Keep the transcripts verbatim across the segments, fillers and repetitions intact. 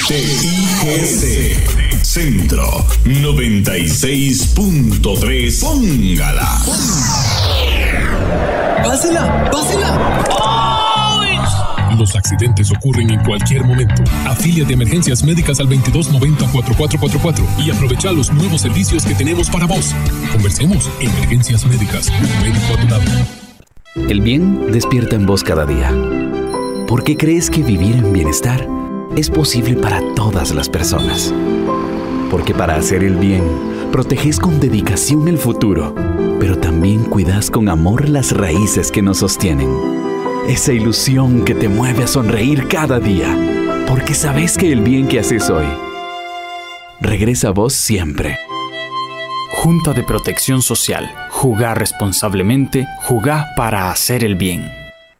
T I G C Centro noventa y seis punto tres. Póngala. ¡Pásela! ¡Pásela! Los accidentes ocurren en cualquier momento. Afíliate a Emergencias Médicas al veintidós noventa cuarenta y cuatro cuarenta y cuatro y aprovecha los nuevos servicios que tenemos para vos. Conversemos. Emergencias Médicas. Un médico a tu lado. El bien despierta en vos cada día. ¿Por qué crees que vivir en bienestar es posible para todas las personas? Porque para hacer el bien, proteges con dedicación el futuro, pero también cuidas con amor las raíces que nos sostienen. Esa ilusión que te mueve a sonreír cada día, porque sabes que el bien que haces hoy regresa a vos siempre. Junta de Protección Social. Jugá responsablemente, jugá para hacer el bien.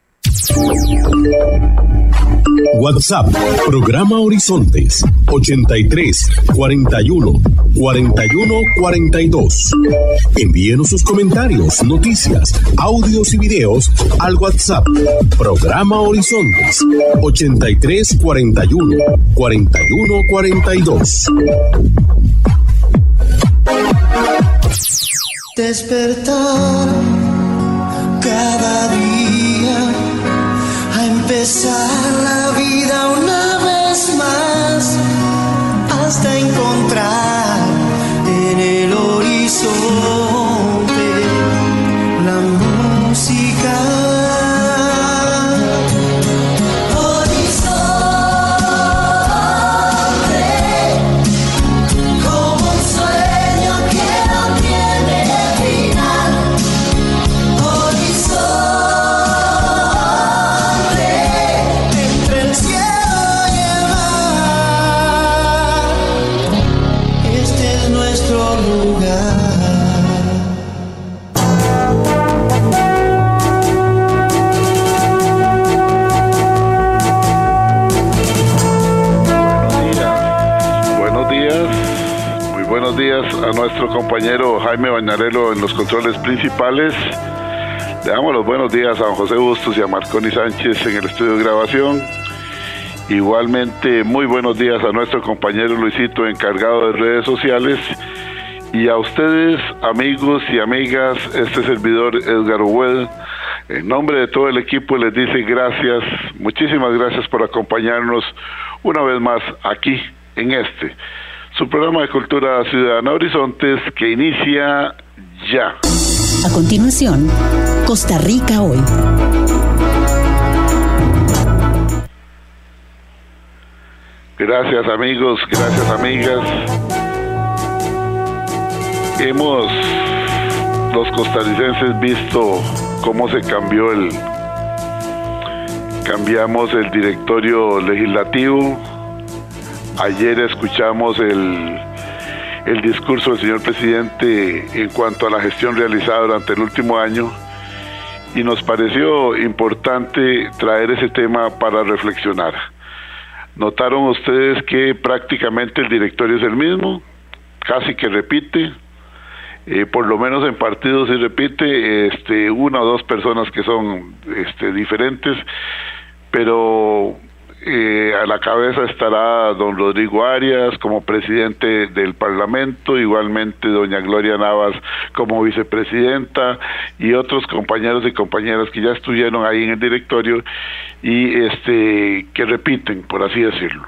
WhatsApp, programa Horizontes, ochenta y tres, cuarenta y uno, cuarenta y uno, cuarenta y dos. Envíenos sus comentarios, noticias, audios y videos al WhatsApp, programa Horizontes, ochenta y tres, cuarenta y uno, cuarenta y uno, cuarenta y dos. Despertar cada día a empezar la vida una vez más hasta encontrar en el horizonte la música. A nuestro compañero Jaime Bañarello en los controles principales. Le damos los buenos días a don José Bustos y a Marconi Sánchez en el estudio de grabación. Igualmente, muy buenos días a nuestro compañero Luisito, encargado de redes sociales. Y a ustedes, amigos y amigas, este servidor Edgar Hued, en nombre de todo el equipo les dice gracias, muchísimas gracias por acompañarnos una vez más aquí en este su programa de Cultura Ciudadana Horizontes, que inicia ya. A continuación, Costa Rica Hoy. Gracias amigos, gracias amigas. Hemos, los costarricenses, visto cómo se cambió el, cambiamos el directorio legislativo. Ayer escuchamos el, el discurso del señor presidente en cuanto a la gestión realizada durante el último año y nos pareció importante traer ese tema para reflexionar. ¿Notaron ustedes que prácticamente el directorio es el mismo? Casi que repite, eh, por lo menos en partidos sí repite, este, una o dos personas que son este, diferentes, pero... Eh, a la cabeza estará don Rodrigo Arias como presidente del Parlamento, igualmente doña Gloria Navas como vicepresidenta y otros compañeros y compañeras que ya estuvieron ahí en el directorio y este que repiten, por así decirlo.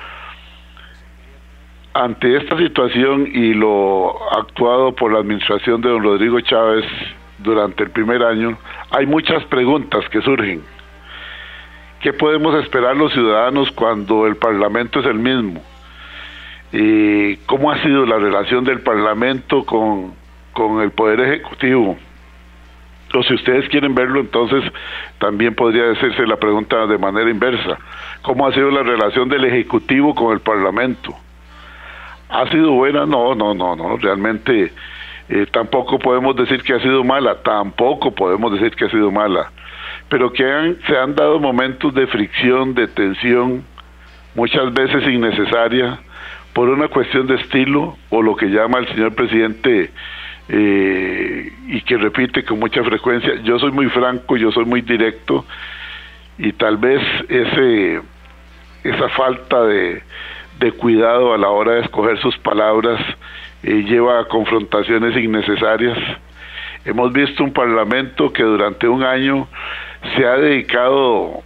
Ante esta situación y lo actuado por la administración de don Rodrigo Chávez durante el primer año, hay muchas preguntas que surgen. ¿Qué podemos esperar los ciudadanos cuando el Parlamento es el mismo? Eh, ¿Cómo ha sido la relación del Parlamento con, con el Poder Ejecutivo? O si ustedes quieren verlo, entonces también podría hacerse la pregunta de manera inversa. ¿Cómo ha sido la relación del Ejecutivo con el Parlamento? ¿Ha sido buena? No, no, no, no. Realmente eh, tampoco podemos decir que ha sido mala. Tampoco podemos decir que ha sido mala. Pero que han, se han dado momentos de fricción, de tensión, muchas veces innecesaria, por una cuestión de estilo, o lo que llama el señor presidente, eh, y que repite con mucha frecuencia, yo soy muy franco, yo soy muy directo, y tal vez ese esa falta de, de cuidado a la hora de escoger sus palabras, eh, lleva a confrontaciones innecesarias. Hemos visto un parlamento que durante un año se ha dedicado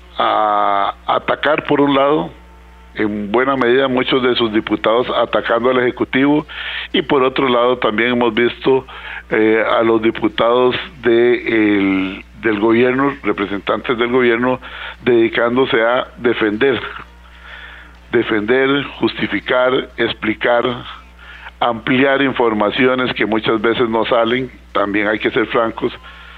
a atacar por un lado, en buena medida muchos de sus diputados atacando al Ejecutivo, y por otro lado también hemos visto eh, a los diputados de el, del gobierno, representantes del gobierno, dedicándose a defender, defender, justificar, explicar, ampliar informaciones que muchas veces no salen, también hay que ser francos.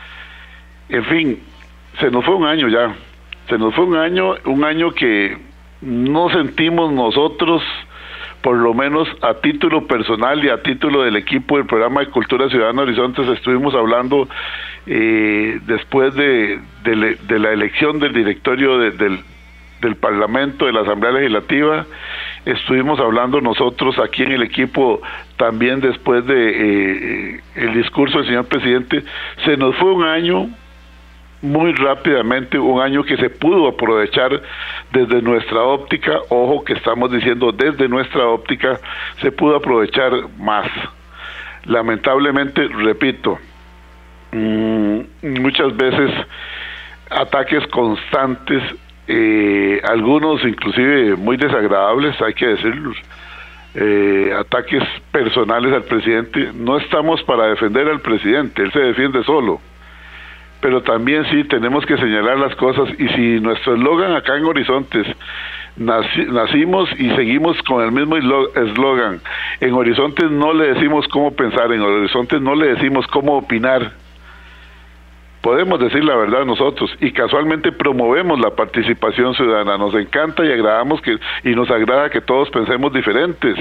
En fin, se nos fue un año ya, se nos fue un año, un año que no sentimos nosotros, por lo menos a título personal y a título del equipo del programa de Cultura Ciudadana Horizontes, estuvimos hablando eh, después de, de, de la elección del directorio de, del, del Parlamento, de la Asamblea Legislativa, estuvimos hablando nosotros aquí en el equipo también después de eh, el discurso del señor presidente. Se nos fue un año muy rápidamente, un año que se pudo aprovechar desde nuestra óptica, ojo que estamos diciendo desde nuestra óptica, se pudo aprovechar más. Lamentablemente, repito, mmm, muchas veces ataques constantes, eh, algunos inclusive muy desagradables, hay que decirlo, eh, ataques personales al presidente. No estamos para defender al presidente, él se defiende solo, pero también sí tenemos que señalar las cosas, y si nuestro eslogan acá en Horizontes, naci, nacimos y seguimos con el mismo eslogan, en Horizontes no le decimos cómo pensar, en Horizontes no le decimos cómo opinar, podemos decir la verdad nosotros, y casualmente promovemos la participación ciudadana, nos encanta y agradamos que, y nos agrada que todos pensemos diferentes.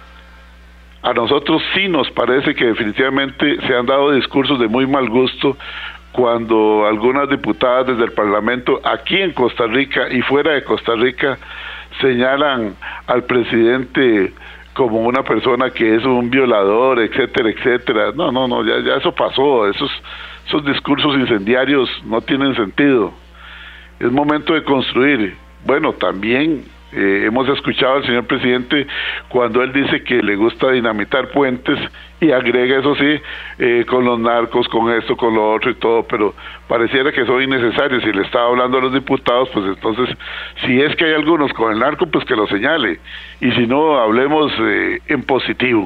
A nosotros sí nos parece que definitivamente se han dado discursos de muy mal gusto, cuando algunas diputadas desde el Parlamento aquí en Costa Rica y fuera de Costa Rica señalan al presidente como una persona que es un violador, etcétera, etcétera. No, no, no, ya, ya eso pasó, esos, esos discursos incendiarios no tienen sentido. Es momento de construir. Bueno, también eh, hemos escuchado al señor presidente cuando él dice que le gusta dinamitar puentes, y agrega, eso sí, eh, con los narcos, con esto, con lo otro y todo, pero pareciera que son innecesarios. Si le estaba hablando a los diputados, pues entonces, si es que hay algunos con el narco, pues que lo señale, y si no, hablemos eh, en positivo.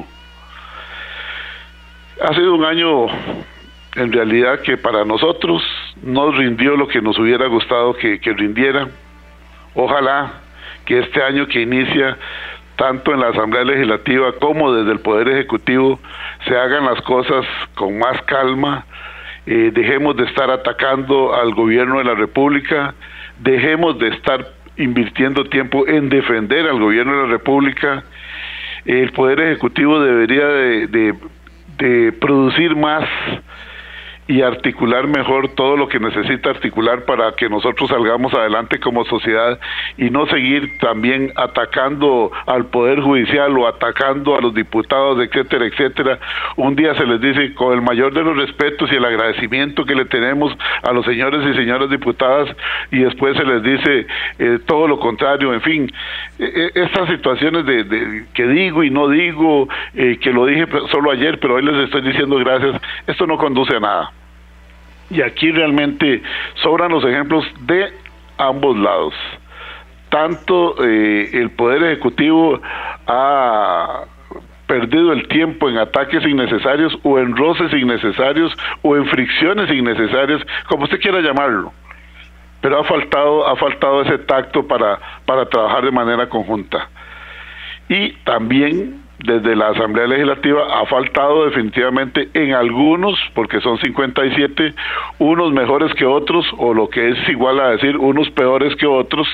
Ha sido un año, en realidad, que para nosotros nos rindió lo que nos hubiera gustado que, que rindiera. Ojalá que este año que inicia, tanto en la Asamblea Legislativa como desde el Poder Ejecutivo, se hagan las cosas con más calma, eh, dejemos de estar atacando al gobierno de la República, dejemos de estar invirtiendo tiempo en defender al gobierno de la República. El Poder Ejecutivo debería de, de, de producir más y articular mejor todo lo que necesita articular para que nosotros salgamos adelante como sociedad, y no seguir también atacando al Poder Judicial o atacando a los diputados, etcétera, etcétera. Un día se les dice, con el mayor de los respetos y el agradecimiento que le tenemos a los señores y señoras diputadas, y después se les dice eh, todo lo contrario. En fin, eh, estas situaciones de, de que digo y no digo, eh, que lo dije solo ayer, pero hoy les estoy diciendo gracias, esto no conduce a nada. Y aquí realmente sobran los ejemplos de ambos lados. Tanto eh, el Poder Ejecutivo ha perdido el tiempo en ataques innecesarios o en roces innecesarios o en fricciones innecesarias, como usted quiera llamarlo, pero ha faltado, ha faltado ese tacto para, para trabajar de manera conjunta. Y también desde la Asamblea Legislativa ha faltado definitivamente en algunos, porque son cincuenta y siete, unos mejores que otros, o lo que es igual a decir, unos peores que otros.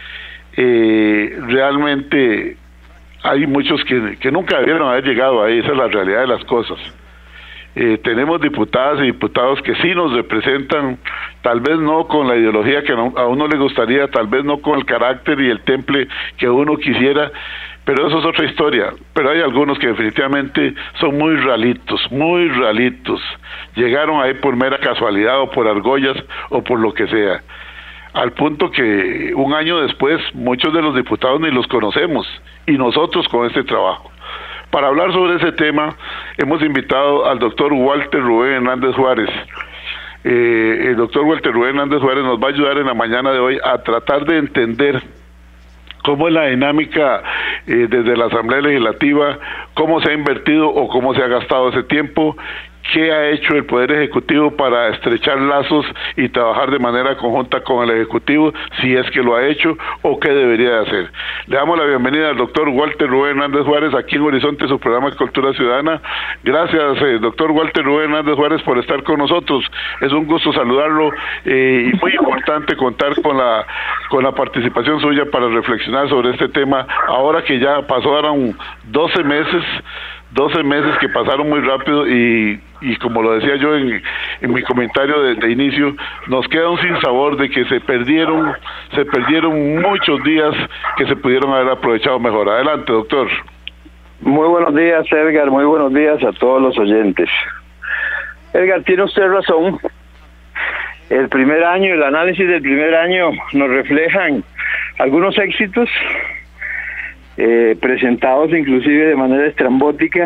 Eh, realmente hay muchos que, que nunca debieron haber llegado ahí, esa es la realidad de las cosas. Eh, tenemos diputadas y diputados que sí nos representan, tal vez no con la ideología que a uno le gustaría, tal vez no con el carácter y el temple que uno quisiera, pero eso es otra historia. Pero hay algunos que definitivamente son muy ralitos, muy ralitos, llegaron ahí por mera casualidad o por argollas o por lo que sea. al punto que un año después muchos de los diputados ni los conocemos, y nosotros con este trabajo. Para hablar sobre ese tema, hemos invitado al doctor Walter Rubén Hernández Juárez. Eh, el doctor Walter Rubén Hernández Juárez nos va a ayudar en la mañana de hoy a tratar de entender cómo es la dinámica eh, desde la Asamblea Legislativa, cómo se ha invertido o cómo se ha gastado ese tiempo, qué ha hecho el Poder Ejecutivo para estrechar lazos y trabajar de manera conjunta con el Ejecutivo, si es que lo ha hecho, o qué debería de hacer. Le damos la bienvenida al doctor Walter Rubén Hernández Juárez aquí en Horizonte, su programa de Cultura Ciudadana. Gracias, eh, doctor Walter Rubén Hernández Juárez, por estar con nosotros. Es un gusto saludarlo eh, y muy importante contar con la con la participación suya para reflexionar sobre este tema, ahora que ya pasaron doce meses, doce meses que pasaron muy rápido y, y como lo decía yo en, en mi comentario de, de inicio, nos queda un sinsabor de que se perdieron, se perdieron muchos días que se pudieron haber aprovechado mejor. Adelante, doctor. Muy buenos días, Edgar, muy buenos días a todos los oyentes. Edgar, tiene usted razón. El primer año, el análisis del primer año nos reflejan algunos éxitos, Eh, presentados inclusive de manera estrambótica,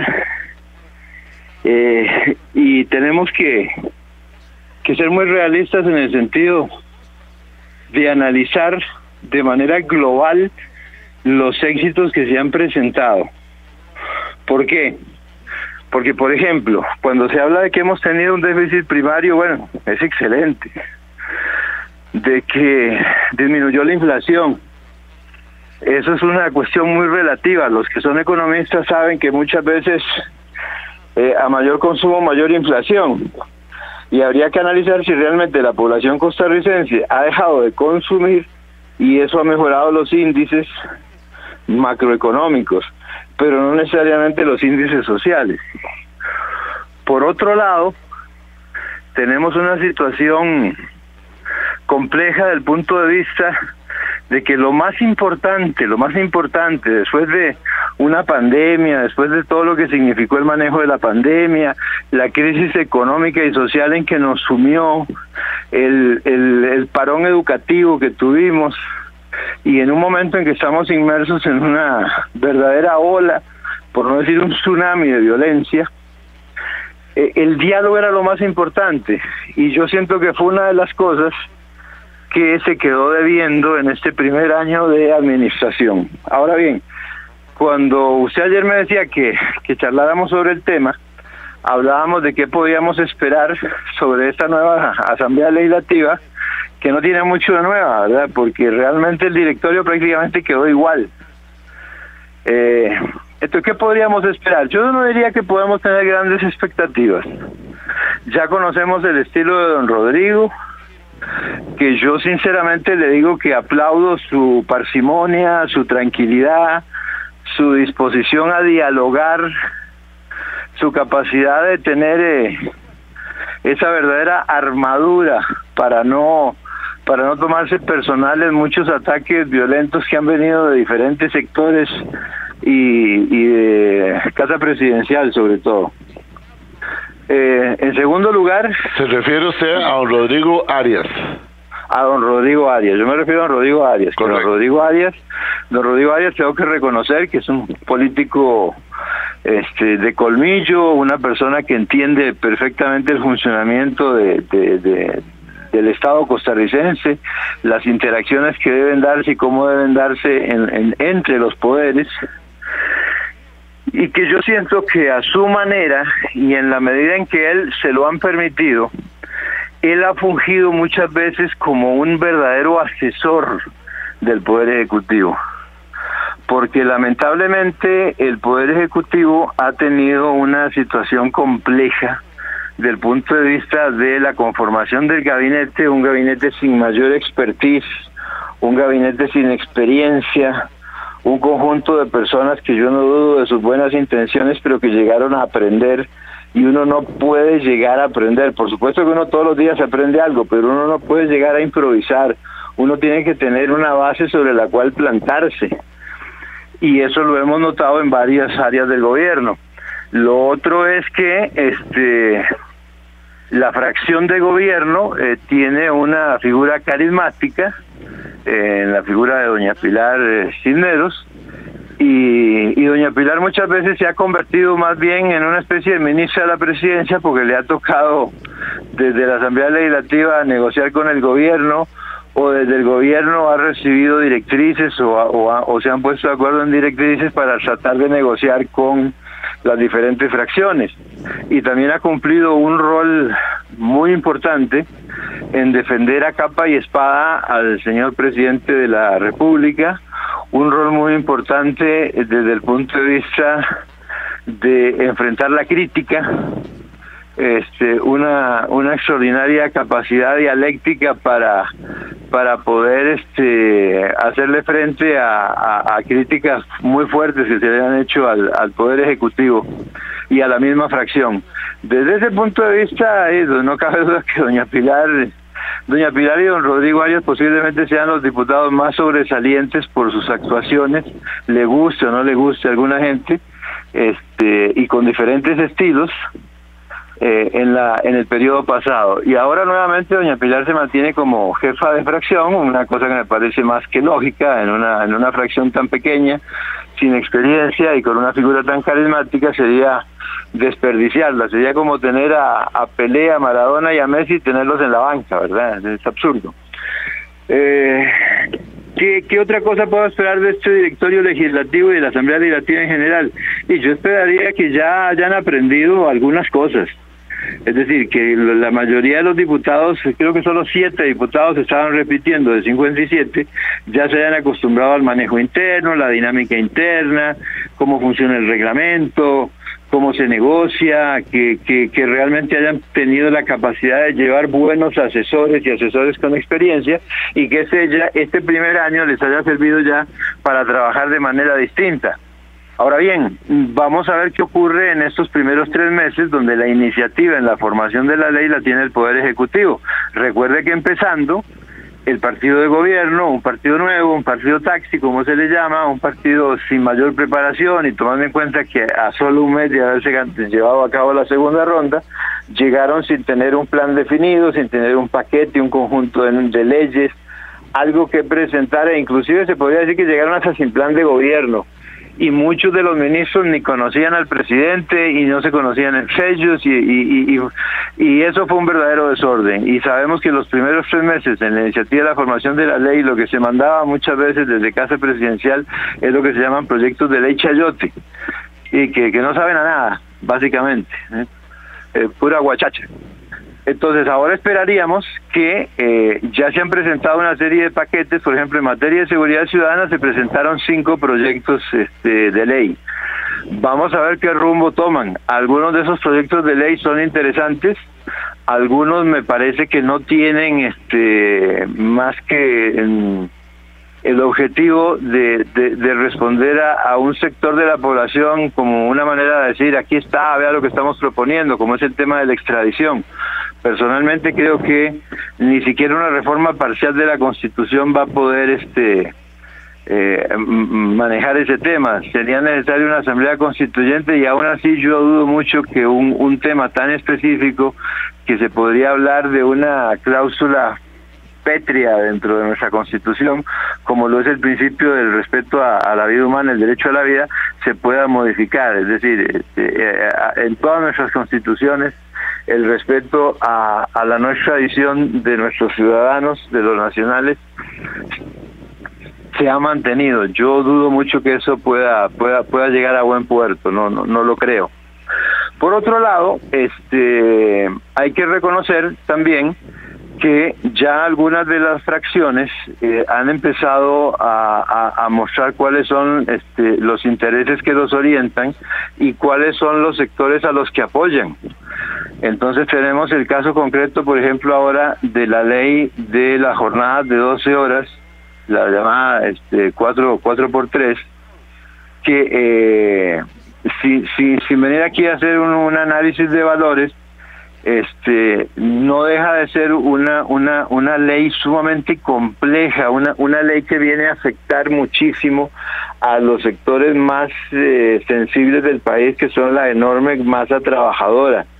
eh, y tenemos que, que ser muy realistas en el sentido de analizar de manera global los éxitos que se han presentado. ¿Por qué? Porque, por ejemplo, cuando se habla de que hemos tenido un déficit primario, bueno, es excelente, de que disminuyó la inflación. Eso es una cuestión muy relativa. Los que son economistas saben que muchas veces eh, a mayor consumo, mayor inflación. Y habría que analizar si realmente la población costarricense ha dejado de consumir y eso ha mejorado los índices macroeconómicos, pero no necesariamente los índices sociales. Por otro lado, tenemos una situación compleja desde el punto de vista de que lo más importante, lo más importante después de una pandemia, después de todo lo que significó el manejo de la pandemia, la crisis económica y social en que nos sumió, el, el, el parón educativo que tuvimos, y en un momento en que estamos inmersos en una verdadera ola, por no decir un tsunami de violencia, eh, el diálogo era lo más importante, y yo siento que fue una de las cosas que se quedó debiendo en este primer año de administración. Ahora bien, cuando usted ayer me decía que, que charláramos sobre el tema, hablábamos de qué podíamos esperar sobre esta nueva Asamblea Legislativa, que no tiene mucho de nueva, ¿verdad? Porque realmente el directorio prácticamente quedó igual. Eh, entonces, ¿qué podríamos esperar? Yo no diría que podemos tener grandes expectativas. Ya conocemos el estilo de don Rodrigo, que yo sinceramente le digo que aplaudo su parsimonia, su tranquilidad, su disposición a dialogar, su capacidad de tener eh, esa verdadera armadura para no para no tomarse personales muchos ataques violentos que han venido de diferentes sectores y, y de Casa Presidencial sobre todo. Eh, en segundo lugar... ¿Se refiere usted a don Rodrigo Arias? A don Rodrigo Arias, yo me refiero a don Rodrigo Arias. Que don Rodrigo Arias, don Rodrigo Arias tengo que reconocer que es un político este, de colmillo, una persona que entiende perfectamente el funcionamiento de, de, de, del Estado costarricense, las interacciones que deben darse y cómo deben darse en, en, entre los poderes, y que yo siento que a su manera y en la medida en que él se lo han permitido, él ha fungido muchas veces como un verdadero asesor del Poder Ejecutivo, porque lamentablemente el Poder Ejecutivo ha tenido una situación compleja del punto de vista de la conformación del gabinete, un gabinete sin mayor expertise, un gabinete sin experiencia, un conjunto de personas que yo no dudo de sus buenas intenciones, pero que llegaron a aprender, y uno no puede llegar a aprender. Por supuesto que uno todos los días aprende algo, pero uno no puede llegar a improvisar. Uno tiene que tener una base sobre la cual plantarse, y eso lo hemos notado en varias áreas del gobierno. Lo otro es que este La fracción de gobierno eh, tiene una figura carismática, eh, en la figura de doña Pilar eh, Cisneros, y, y doña Pilar muchas veces se ha convertido más bien en una especie de ministra de la presidencia, porque le ha tocado desde la Asamblea Legislativa negociar con el gobierno, o desde el gobierno ha recibido directrices o, o, o se han puesto de acuerdo en directrices para tratar de negociar con las diferentes fracciones, y también ha cumplido un rol muy importante en defender a capa y espada al señor presidente de la República, un rol muy importante desde el punto de vista de enfrentar la crítica, este, una, una extraordinaria capacidad dialéctica para para poder este hacerle frente a, a, a críticas muy fuertes que se le han hecho al, al Poder Ejecutivo y a la misma fracción. Desde ese punto de vista, eh, no cabe duda que doña Pilar, doña Pilar y don Rodrigo Arias posiblemente sean los diputados más sobresalientes por sus actuaciones, le guste o no le guste a alguna gente, este y con diferentes estilos, Eh, en la en el periodo pasado, y ahora nuevamente doña Pilar se mantiene como jefa de fracción, una cosa que me parece más que lógica en una en una fracción tan pequeña, sin experiencia y con una figura tan carismática. Sería desperdiciarla, sería como tener a, a Pelé, a Maradona y a Messi y tenerlos en la banca, ¿verdad? Es absurdo. Eh, ¿qué, ¿Qué otra cosa puedo esperar de este directorio legislativo y de la Asamblea Legislativa en general? Y yo esperaría que ya hayan aprendido algunas cosas. Es decir, que la mayoría de los diputados, creo que solo siete diputados estaban repitiendo de cincuenta y siete, ya se hayan acostumbrado al manejo interno, la dinámica interna, cómo funciona el reglamento, cómo se negocia, que, que, que realmente hayan tenido la capacidad de llevar buenos asesores y asesores con experiencia, y que este, ya, este primer año les haya servido ya para trabajar de manera distinta. Ahora bien, vamos a ver qué ocurre en estos primeros tres meses, donde la iniciativa en la formación de la ley la tiene el Poder Ejecutivo. Recuerde que empezando, el partido de gobierno, un partido nuevo, un partido taxi, como se le llama, un partido sin mayor preparación, y tomando en cuenta que a solo un mes de haberse llevado a cabo la segunda ronda, llegaron sin tener un plan definido, sin tener un paquete, un conjunto de, de leyes, algo que presentar, e inclusive se podría decir que llegaron hasta sin plan de gobierno. Y muchos de los ministros ni conocían al presidente y no se conocían entre ellos, y, y, y, y eso fue un verdadero desorden. Y sabemos que los primeros tres meses en la iniciativa de la formación de la ley, lo que se mandaba muchas veces desde Casa Presidencial es lo que se llaman proyectos de ley chayote, y que, que no saben a nada, básicamente, ¿eh? Eh, pura guachacha. Entonces ahora esperaríamos que eh, ya se han presentado una serie de paquetes. Por ejemplo, en materia de seguridad ciudadana se presentaron cinco proyectos este, de ley. Vamos a ver qué rumbo toman. Algunos de esos proyectos de ley son interesantes, algunos me parece que no tienen este más que en, el objetivo de, de, de responder a, a un sector de la población como una manera de decir, aquí está, vea lo que estamos proponiendo, como es el tema de la extradición. Personalmente creo que ni siquiera una reforma parcial de la Constitución va a poder este eh, manejar ese tema. Sería necesaria una asamblea constituyente, y aún así yo dudo mucho que un, un tema tan específico, que se podría hablar de una cláusula pétrea dentro de nuestra Constitución, como lo es el principio del respeto a, a la vida humana, el derecho a la vida, se pueda modificar. Es decir, eh, en todas nuestras constituciones el respeto a, a la no extradición de nuestros ciudadanos, de los nacionales, se ha mantenido. Yo dudo mucho que eso pueda pueda pueda llegar a buen puerto, no no no lo creo. Por otro lado, este hay que reconocer también que ya algunas de las fracciones eh, han empezado a, a, a mostrar cuáles son este, los intereses que los orientan y cuáles son los sectores a los que apoyan. Entonces tenemos el caso concreto, por ejemplo, ahora de la ley de las jornadas de doce horas, la llamada este, cuatro por tres, que eh, si, si, sin venir aquí a hacer un, un análisis de valores, este no deja de ser una una una ley sumamente compleja, una una ley que viene a afectar muchísimo a los sectores más eh, sensibles del país, que son la enorme masa trabajadora,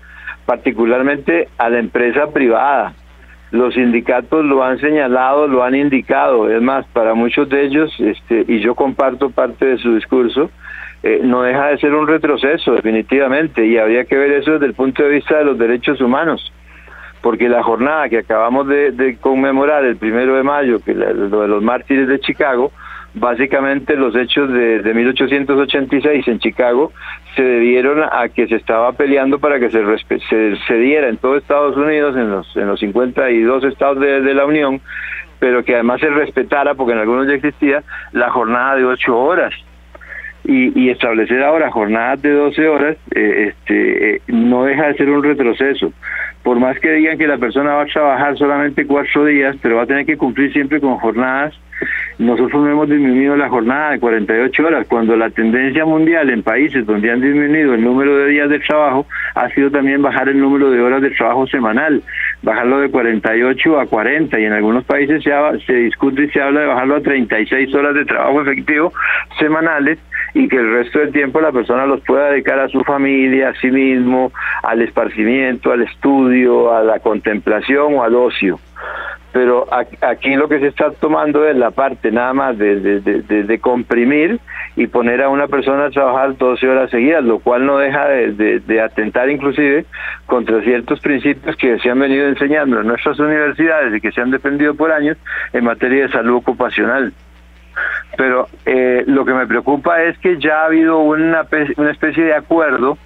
particularmente a la empresa privada. Los sindicatos lo han señalado, lo han indicado. Es más, para muchos de ellos, este, y yo comparto parte de su discurso, eh, no deja de ser un retroceso, definitivamente, y habría que ver eso desde el punto de vista de los derechos humanos, porque la jornada que acabamos de, de conmemorar el primero de mayo, que la, lo de los mártires de Chicago, básicamente los hechos de, de mil ochocientos ochenta y seis en Chicago se debieron a que se estaba peleando para que se, se, se diera en todo Estados Unidos, en los, en los cincuenta y dos estados de, de la Unión, pero que además se respetara, porque en algunos ya existía, la jornada de ocho horas. Y, y establecer ahora jornadas de doce horas eh, este, eh, no deja de ser un retroceso. Por más que digan que la persona va a trabajar solamente cuatro días, pero va a tener que cumplir siempre con jornadas, nosotros no hemos disminuido la jornada de cuarenta y ocho horas, cuando la tendencia mundial en países donde han disminuido el número de días de trabajo ha sido también bajar el número de horas de trabajo semanal, bajarlo de cuarenta y ocho a cuarenta, y en algunos países se, ha, se discute y se habla de bajarlo a treinta y seis horas de trabajo efectivo semanales, y que el resto del tiempo la persona los pueda dedicar a su familia, a sí mismo, al esparcimiento, al estudio, a la contemplación o al ocio. Pero aquí lo que se está tomando es la parte nada más de, de, de, de comprimir y poner a una persona a trabajar doce horas seguidas, lo cual no deja de, de, de atentar inclusive contra ciertos principios que se han venido enseñando en nuestras universidades y que se han defendido por años en materia de salud ocupacional. Pero eh, lo que me preocupa es que ya ha habido una, una especie de acuerdo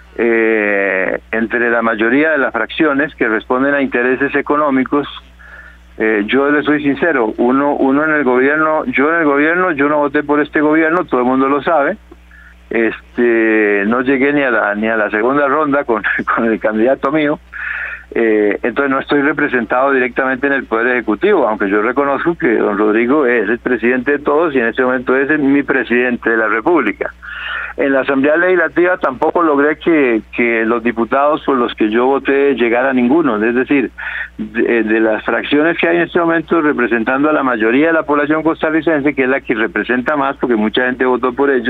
eh, entre la mayoría de las fracciones que responden a intereses económicos. Eh, yo les soy sincero, uno uno en el gobierno, yo en el gobierno, yo no voté por este gobierno, todo el mundo lo sabe. Este, no llegué ni a la ni a la segunda ronda con, con el candidato mío. Eh, entonces no estoy representado directamente en el Poder Ejecutivo, aunque yo reconozco que don Rodrigo es el presidente de todos y en este momento es mi presidente de la República. En la Asamblea Legislativa tampoco logré que, que los diputados por los que yo voté llegara a ninguno, es decir, de, de las fracciones que hay en este momento representando a la mayoría de la población costarricense, que es la que representa más porque mucha gente votó por ellos.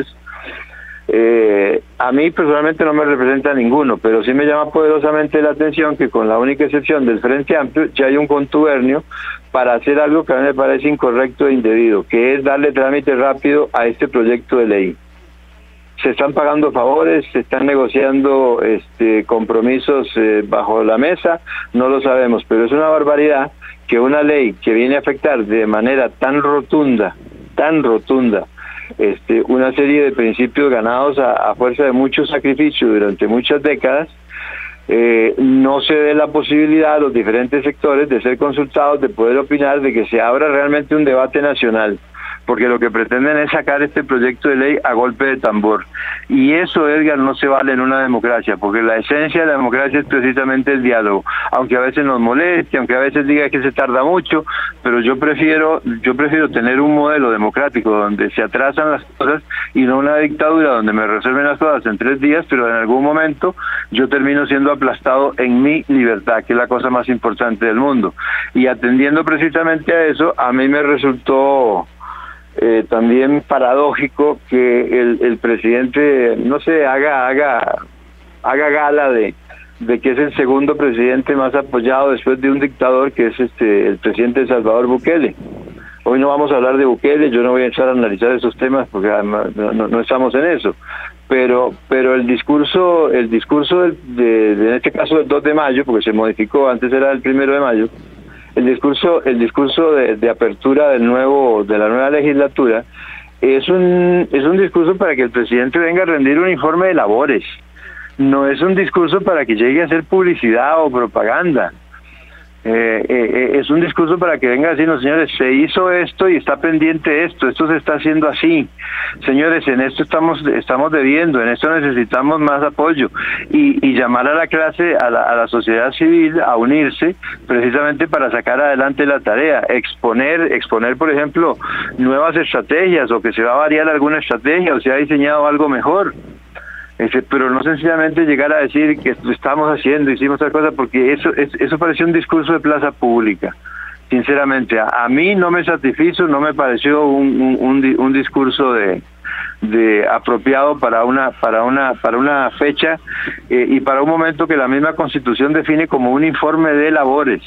Eh, a mí personalmente no me representa ninguno, pero sí me llama poderosamente la atención que con la única excepción del Frente Amplio ya hay un contubernio para hacer algo que a mí me parece incorrecto e indebido, que es darle trámite rápido a este proyecto de ley. Se están pagando favores, se están negociando este, compromisos eh, bajo la mesa, no lo sabemos, pero es una barbaridad que una ley que viene a afectar de manera tan rotunda, tan rotunda, Este, una serie de principios ganados a, a fuerza de mucho sacrificio durante muchas décadas, eh, no se dé la posibilidad a los diferentes sectores de ser consultados, de poder opinar, de que se abra realmente un debate nacional, porque lo que pretenden es sacar este proyecto de ley a golpe de tambor. Y eso, Edgar, no se vale en una democracia, porque la esencia de la democracia es precisamente el diálogo, aunque a veces nos moleste, aunque a veces diga que se tarda mucho, pero yo prefiero yo prefiero tener un modelo democrático donde se atrasan las cosas y no una dictadura donde me resuelven las cosas en tres días, pero en algún momento yo termino siendo aplastado en mi libertad, que es la cosa más importante del mundo. Y atendiendo precisamente a eso, a mí me resultó Eh, también paradójico que el, el presidente, no sé, haga haga haga gala de, de que es el segundo presidente más apoyado después de un dictador que es este el presidente Salvador Bukele. Hoy no vamos a hablar de Bukele, yo no voy a entrar a analizar esos temas porque además no, no, no estamos en eso. Pero pero el discurso el discurso del, de, de, en este caso del dos de mayo, porque se modificó, antes era el primero de mayo, el discurso el discurso de, de apertura del nuevo de la nueva legislatura es un es un discurso para que el presidente venga a rendir un informe de labores. No es un discurso para que llegue a hacer publicidad o propaganda. Eh, eh, es un discurso para que venga a decirnos, señores, se hizo esto y está pendiente esto, esto se está haciendo así. Señores, en esto estamos estamos debiendo, en esto necesitamos más apoyo. Y, y llamar a la clase, a la, a la sociedad civil a unirse precisamente para sacar adelante la tarea. Exponer, exponer, por ejemplo, nuevas estrategias o que se va a variar alguna estrategia o se ha diseñado algo mejor. Ese, pero no sencillamente llegar a decir que lo estamos haciendo, hicimos tal cosa, porque eso es, eso pareció un discurso de plaza pública. Sinceramente, a, a mí no me satisfizo, no me pareció un, un, un, un discurso de, de apropiado para una para una para una fecha eh, y para un momento que la misma Constitución define como un informe de labores.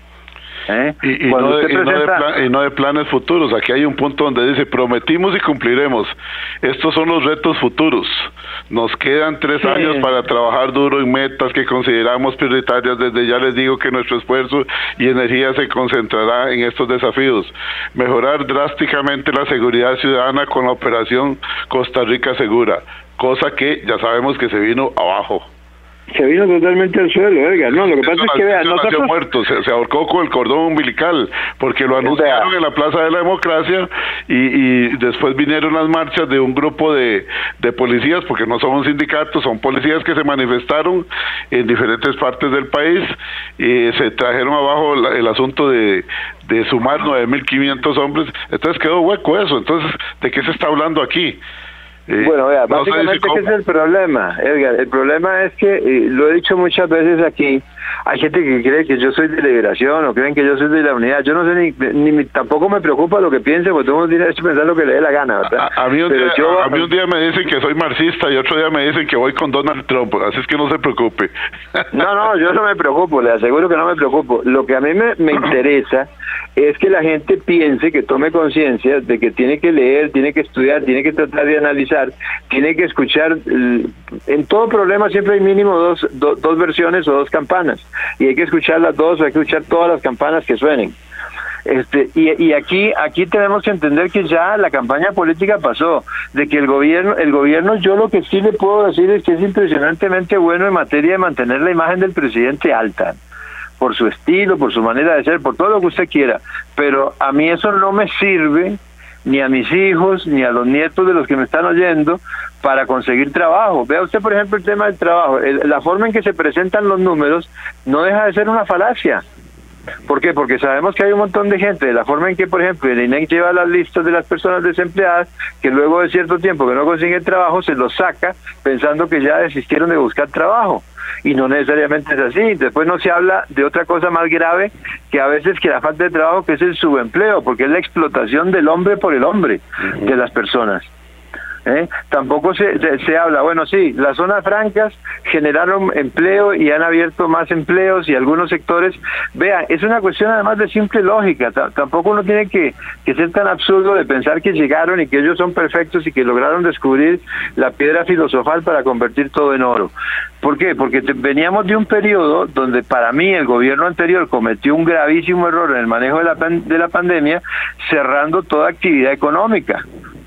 ¿Eh? Y, y, no de, presenta... y, no de plan, y no de planes futuros. Aquí hay un punto donde dice prometimos y cumpliremos. Estos son los retos futuros. Nos quedan tres sí. años para trabajar duro en metas que consideramos prioritarias. Desde ya les digo que nuestro esfuerzo y energía se concentrará en estos desafíos. Mejorar drásticamente la seguridad ciudadana con la operación Costa Rica Segura, cosa que ya sabemos que se vino abajo. Se vino totalmente al suelo, oiga, no, lo que pasa es que vean, nosotros... muerto, se, se ahorcó con el cordón umbilical, porque lo anunciaron en la Plaza de la Democracia y, y después vinieron las marchas de un grupo de, de policías, porque no son un sindicato, son policías que se manifestaron en diferentes partes del país y se trajeron abajo el, el asunto de, de sumar nueve mil quinientos hombres, entonces quedó hueco eso. Entonces, ¿de qué se está hablando aquí? Eh, bueno, vea, no básicamente ¿qué es el problema, Edgar? El problema es que, eh, lo he dicho muchas veces aquí, hay gente que cree que yo soy de Liberación o creen que yo soy de la Unidad. Yo no sé ni, ni tampoco me preocupa lo que piense, porque todo el mundo tiene derecho a pensar lo que le dé la gana, ¿verdad? A, a, mí un Pero día, yo, a, a mí un día me dicen que soy marxista y otro día me dicen que voy con Donald Trump, así es que no se preocupe. No, no, yo no me preocupo, le aseguro que no me preocupo. Lo que a mí me, me interesa es que la gente piense, que tome conciencia de que tiene que leer, tiene que estudiar, tiene que tratar de analizar, tiene que escuchar. En todo problema siempre hay mínimo dos, do, dos versiones o dos campanas, y hay que escuchar las dos, o hay que escuchar todas las campanas que suenen. Este, y, y aquí aquí tenemos que entender que ya la campaña política pasó, de que el gobierno, el gobierno yo lo que sí le puedo decir es que es impresionantemente bueno en materia de mantener la imagen del presidente alta, por su estilo, por su manera de ser, por todo lo que usted quiera, pero a mí eso no me sirve, ni a mis hijos, ni a los nietos de los que me están oyendo, para conseguir trabajo. Vea usted, por ejemplo, el tema del trabajo. El, la forma en que se presentan los números no deja de ser una falacia. ¿Por qué? Porque sabemos que hay un montón de gente, de la forma en que, por ejemplo, el I N E C lleva las listas de las personas desempleadas, que luego de cierto tiempo que no consiguen trabajo, se los saca pensando que ya desistieron de buscar trabajo. Y no necesariamente es así. Después no se habla de otra cosa más grave, que a veces que la falta de trabajo, que es el subempleo, porque es la explotación del hombre por el hombre, uh-huh. de las personas. ¿Eh? Tampoco se, se, se habla, bueno, sí, las zonas francas generaron empleo y han abierto más empleos y algunos sectores, vean, es una cuestión además de simple lógica. T- tampoco uno tiene que, que ser tan absurdo de pensar que llegaron y que ellos son perfectos y que lograron descubrir la piedra filosofal para convertir todo en oro. ¿Por qué? Porque te, veníamos de un periodo donde para mí el gobierno anterior cometió un gravísimo error en el manejo de la, de la pandemia, cerrando toda actividad económica.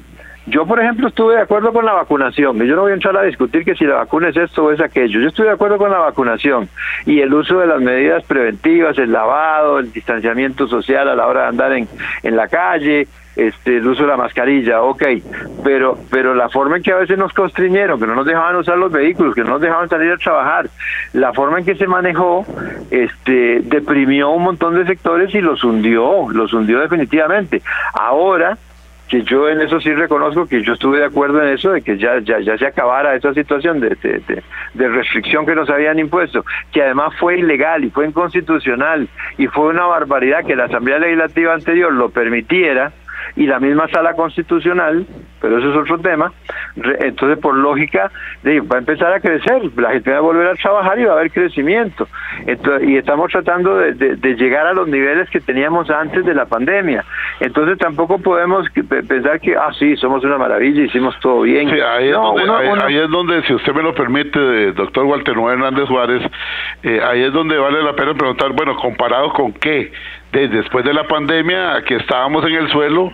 Yo, por ejemplo, estuve de acuerdo con la vacunación. Yo no voy a entrar a discutir que si la vacuna es esto o es aquello. Yo estoy de acuerdo con la vacunación y el uso de las medidas preventivas, el lavado, el distanciamiento social a la hora de andar en, en la calle, este, el uso de la mascarilla, ok. Pero, pero la forma en que a veces nos constriñeron, que no nos dejaban usar los vehículos, que no nos dejaban salir a trabajar, la forma en que se manejó, este, deprimió un montón de sectores y los hundió, los hundió definitivamente. Ahora, que yo en eso sí reconozco que yo estuve de acuerdo en eso, de que ya ya ya se acabara esa situación de, de, de, de restricción que nos habían impuesto, que además fue ilegal y fue inconstitucional y fue una barbaridad que la Asamblea Legislativa anterior lo permitiera y la misma Sala Constitucional, pero eso es otro tema. Entonces, por lógica, va a empezar a crecer, la gente va a volver a trabajar y va a haber crecimiento. Entonces, y estamos tratando de, de, de llegar a los niveles que teníamos antes de la pandemia. Entonces, tampoco podemos pensar que, ah, sí, somos una maravilla, hicimos todo bien. Sí, ahí, no, es donde, uno, ahí, uno... ahí es donde, si usted me lo permite, doctor Walter Noé Hernández Juárez, eh, ahí es donde vale la pena preguntar, bueno, ¿comparado con qué? Después de la pandemia, que estábamos en el suelo,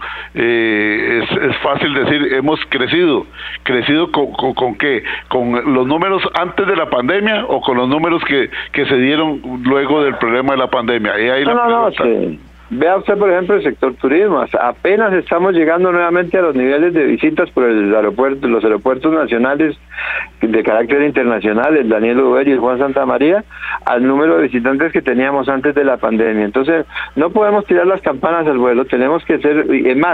eh, es, es fácil decir, hemos crecido. ¿Crecido con, con, con qué? ¿Con los números antes de la pandemia o con los números que, que se dieron luego del problema de la pandemia? Y ahí no, la no, no, sí. Vea usted, por ejemplo, el sector turismo. Apenas estamos llegando nuevamente a los niveles de visitas por el aeropuerto, los aeropuertos nacionales de carácter internacional, el Daniel Uber y el Juan Santamaría, al número de visitantes que teníamos antes de la pandemia. Entonces, no podemos tirar las campanas al vuelo, tenemos que ser, es más,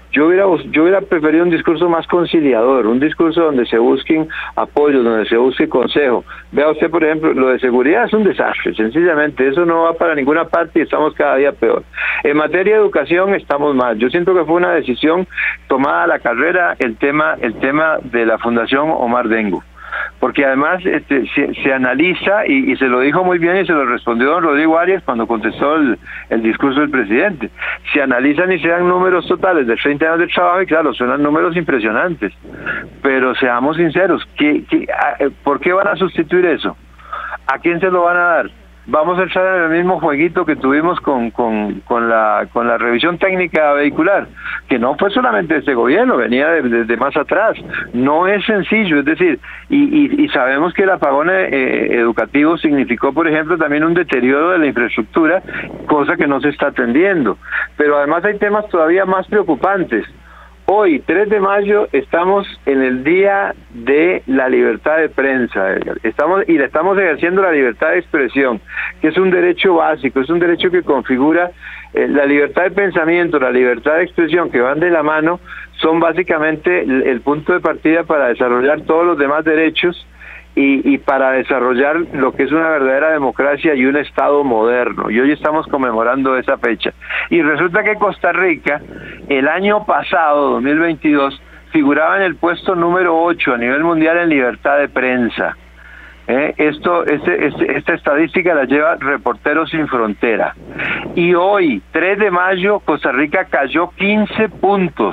Yo hubiera, yo hubiera preferido un discurso más conciliador, un discurso donde se busquen apoyos, donde se busque consejo. Vea usted, por ejemplo, lo de seguridad es un desastre, sencillamente, eso no va para ninguna parte y estamos cada día peor. En materia de educación estamos mal. Yo siento que fue una decisión tomada a la carrera el tema, el tema de la Fundación Omar Dengo. Porque además este, se, se analiza, y, y se lo dijo muy bien y se lo respondió don Rodrigo Arias cuando contestó el, el discurso del presidente, se analizan y se dan números totales de treinta años de trabajo y claro, suenan números impresionantes, pero seamos sinceros, ¿qué, qué, a, ¿por qué van a sustituir eso? ¿A quién se lo van a dar? Vamos a entrar en el mismo jueguito que tuvimos con, con, con, la, con la revisión técnica vehicular, que no fue solamente de este gobierno, venía desde de más atrás. No es sencillo, es decir, y, y, y sabemos que el apagón eh, educativo significó, por ejemplo, también un deterioro de la infraestructura, cosa que no se está atendiendo. Pero además hay temas todavía más preocupantes. Hoy, tres de mayo, estamos en el Día de la Libertad de Prensa, Edgar. Estamos, y le estamos ejerciendo la libertad de expresión, que es un derecho básico, es un derecho que configura eh, la libertad de pensamiento, la libertad de expresión, que van de la mano, son básicamente el, el punto de partida para desarrollar todos los demás derechos y, y para desarrollar lo que es una verdadera democracia y un Estado moderno. Y hoy estamos conmemorando esa fecha. Y resulta que Costa Rica, el año pasado, dos mil veintidós, figuraba en el puesto número ocho a nivel mundial en libertad de prensa. ¿Eh? Esto, este, este, esta estadística la lleva Reporteros Sin Frontera. Y hoy, tres de mayo, Costa Rica cayó quince puntos.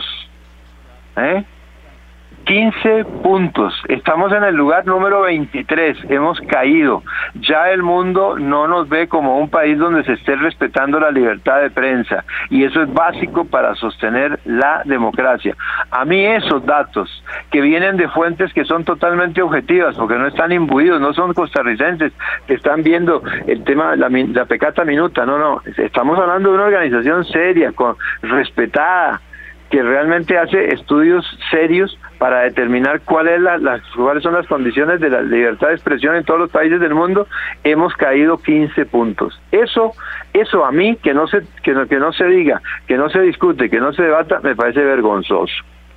¿Eh? quince puntos, estamos en el lugar número veintitrés, hemos caído. Ya el mundo no nos ve como un país donde se esté respetando la libertad de prensa, y eso es básico para sostener la democracia. A mí esos datos, que vienen de fuentes que son totalmente objetivas, porque no están imbuidos, no son costarricenses, que están viendo el tema, la, la pecata minuta, no, no, estamos hablando de una organización seria, con, respetada, que realmente hace estudios serios para determinar cuál es la, las, cuáles son las condiciones de la libertad de expresión en todos los países del mundo. Hemos caído quince puntos. Eso, eso a mí, que no se, que no, que no se diga, que no se discute, que no se debata, me parece vergonzoso.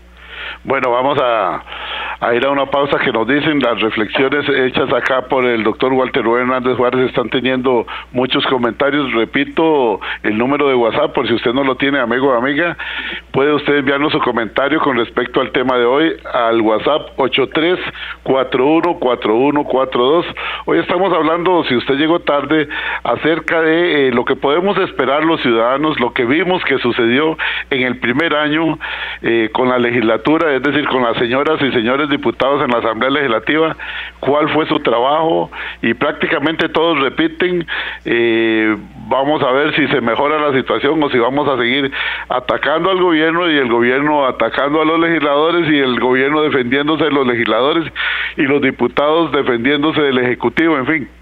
Bueno, vamos a, a ir a una pausa que nos dicen las reflexiones hechas acá por el doctor Walter Rubén Hernández Juárez. Están teniendo muchos comentarios. Repito el número de WhatsApp por si usted no lo tiene, amigo o amiga. Puede usted enviarnos su comentario con respecto al tema de hoy al WhatsApp ocho tres cuatro uno cuatro uno cuatro dos. Hoy estamos hablando, si usted llegó tarde, acerca de eh, lo que podemos esperar los ciudadanos, lo que vimos que sucedió en el primer año eh, con la legislatura, es decir, con las señoras y señores diputados en la Asamblea Legislativa, cuál fue su trabajo, y prácticamente todos repiten. Eh, vamos a ver si se mejora la situación o si vamos a seguir atacando al gobierno y el gobierno atacando a los legisladores y el gobierno defendiéndose de los legisladores y los diputados defendiéndose del Ejecutivo, en fin.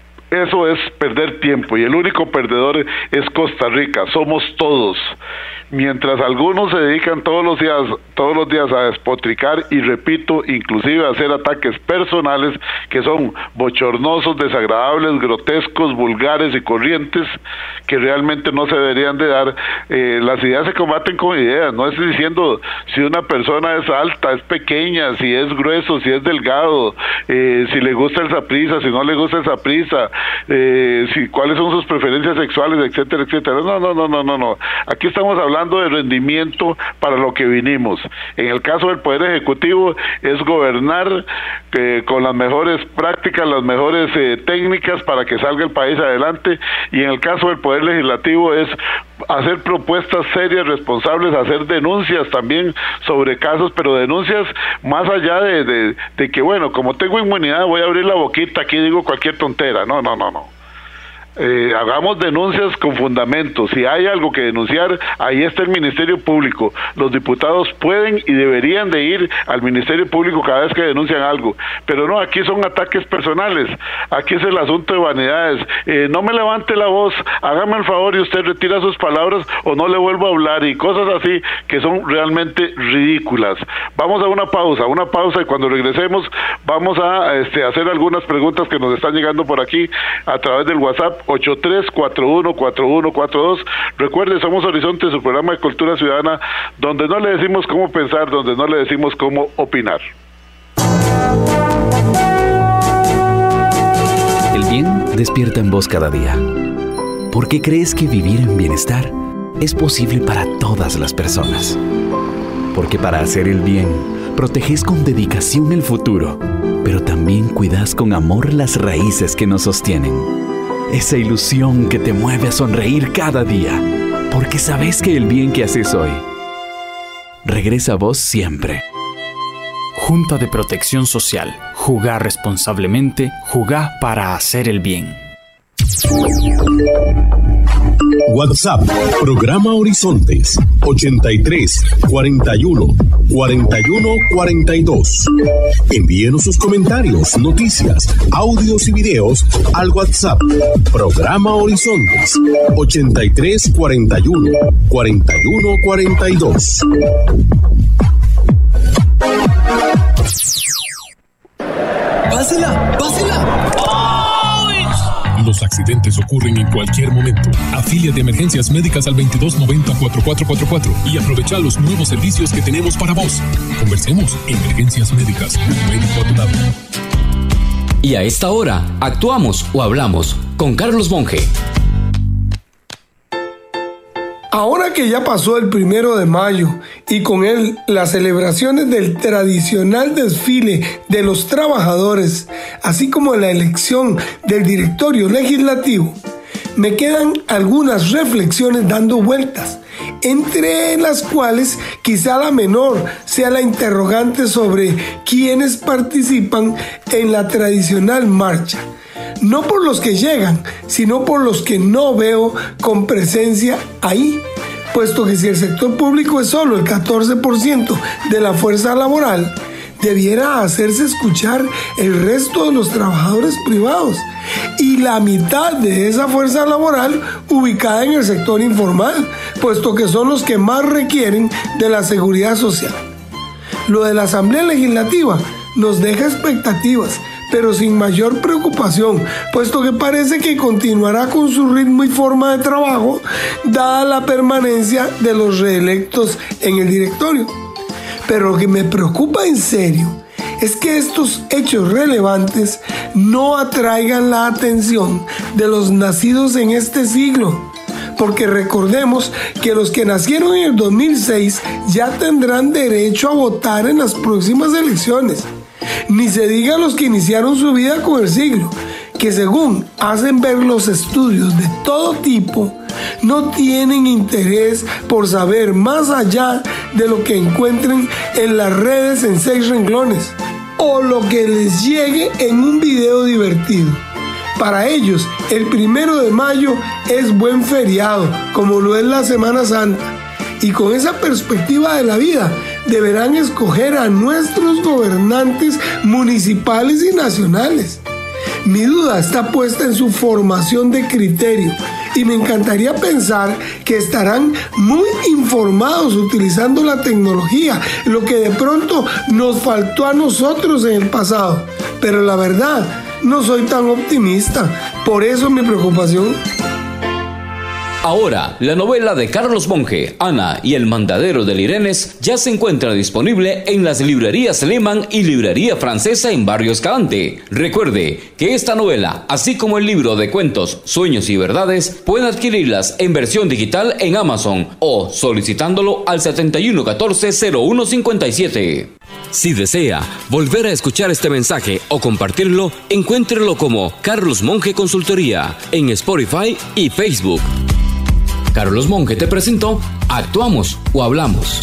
Eso es perder tiempo, y el único perdedor es Costa Rica, somos todos. Mientras algunos se dedican todos los días, todos los días a despotricar y, repito, inclusive a hacer ataques personales que son bochornosos, desagradables, grotescos, vulgares y corrientes, que realmente no se deberían de dar. Eh, las ideas se combaten con ideas, no estoy diciendo si una persona es alta, es pequeña, si es grueso, si es delgado, eh, si le gusta el saprissa, si no le gusta el saprissa, eh, si, cuáles son sus preferencias sexuales, etcétera, etcétera. No, no, no, no, no, no. Aquí estamos hablando de rendimiento para lo que vinimos. En el caso del Poder Ejecutivo es gobernar eh, con las mejores prácticas, las mejores eh, técnicas para que salga el país adelante, y en el caso del Poder Legislativo es hacer propuestas serias, responsables, hacer denuncias también sobre casos, pero denuncias más allá de, de, de que, bueno, como tengo inmunidad voy a abrir la boquita, aquí digo cualquier tontera. No, no, no, no. Eh, hagamos denuncias con fundamentos. Si hay algo que denunciar, ahí está el Ministerio Público. Los diputados pueden y deberían de ir al Ministerio Público cada vez que denuncian algo, pero no, aquí son ataques personales, aquí es el asunto de vanidades. Eh, no me levante la voz, hágame el favor y usted retira sus palabras o no le vuelvo a hablar, y cosas así que son realmente ridículas. Vamos a una pausa, una pausa y cuando regresemos vamos a este, hacer algunas preguntas que nos están llegando por aquí a través del WhatsApp ocho tres cuatro uno cuatro uno cuatro dos. Recuerde, somos Horizonte, su programa de cultura ciudadana, donde no le decimos cómo pensar, donde no le decimos cómo opinar. El bien despierta en vos cada día. ¿Por qué crees que vivir en bienestar es posible para todas las personas? Porque para hacer el bien, proteges con dedicación el futuro, pero también cuidas con amor las raíces que nos sostienen. Esa ilusión que te mueve a sonreír cada día, porque sabes que el bien que haces hoy regresa a vos siempre. Junta de Protección Social. Jugar responsablemente, jugar para hacer el bien. WhatsApp, programa Horizontes, ochenta y tres, cuarenta y uno, cuarenta y uno, cuarenta y dos. Envíenos sus comentarios, noticias, audios y videos al WhatsApp, programa Horizontes, ochenta y tres, cuarenta y uno, cuarenta y uno, cuarenta y dos. ¡Pásela! ¡Pásela! Los accidentes ocurren en cualquier momento. Afilia de Emergencias Médicas al veintidós noventa cuarenta y cuatro cuarenta y cuatro y aprovecha los nuevos servicios que tenemos para vos. Conversemos. Emergencias Médicas, un médico a tu lado. Y a esta hora, actuamos o hablamos con Carlos Monge. Ahora que ya pasó el primero de mayo y con él las celebraciones del tradicional desfile de los trabajadores, así como la elección del directorio legislativo, me quedan algunas reflexiones dando vueltas, entre las cuales quizá la menor sea la interrogante sobre quiénes participan en la tradicional marcha. No por los que llegan, sino por los que no veo con presencia ahí, puesto que si el sector público es solo el catorce por ciento de la fuerza laboral, debiera hacerse escuchar el resto de los trabajadores privados y la mitad de esa fuerza laboral ubicada en el sector informal, puesto que son los que más requieren de la seguridad social. Lo de la Asamblea Legislativa nos deja expectativas, pero sin mayor preocupación, puesto que parece que continuará con su ritmo y forma de trabajo, dada la permanencia de los reelectos en el directorio. Pero lo que me preocupa en serio es que estos hechos relevantes no atraigan la atención de los nacidos en este siglo, porque recordemos que los que nacieron en el dos mil seis ya tendrán derecho a votar en las próximas elecciones. Ni se diga los que iniciaron su vida con el siglo, que según hacen ver los estudios de todo tipo, no tienen interés por saber más allá de lo que encuentren en las redes en seis renglones, o lo que les llegue en un video divertido. Para ellos, el primero de mayo es buen feriado, como lo es la Semana Santa. Y con esa perspectiva de la vida, deberán escoger a nuestros gobernantes municipales y nacionales. Mi duda está puesta en su formación de criterio y me encantaría pensar que estarán muy informados utilizando la tecnología, lo que de pronto nos faltó a nosotros en el pasado. Pero la verdad, no soy tan optimista, por eso mi preocupación. Ahora, la novela de Carlos Monge, Ana y el mandadero del Irenes, ya se encuentra disponible en las librerías Lehmann y Librería Francesa en Barrio Escalante. Recuerde que esta novela, así como el libro de cuentos Sueños y Verdades, pueden adquirirlas en versión digital en Amazon o solicitándolo al setenta y uno catorce cero uno cincuenta y siete. Si desea volver a escuchar este mensaje o compartirlo, encuéntrelo como Carlos Monge Consultoría en Spotify y Facebook. Carlos Monge te presentó Actuamos o Hablamos.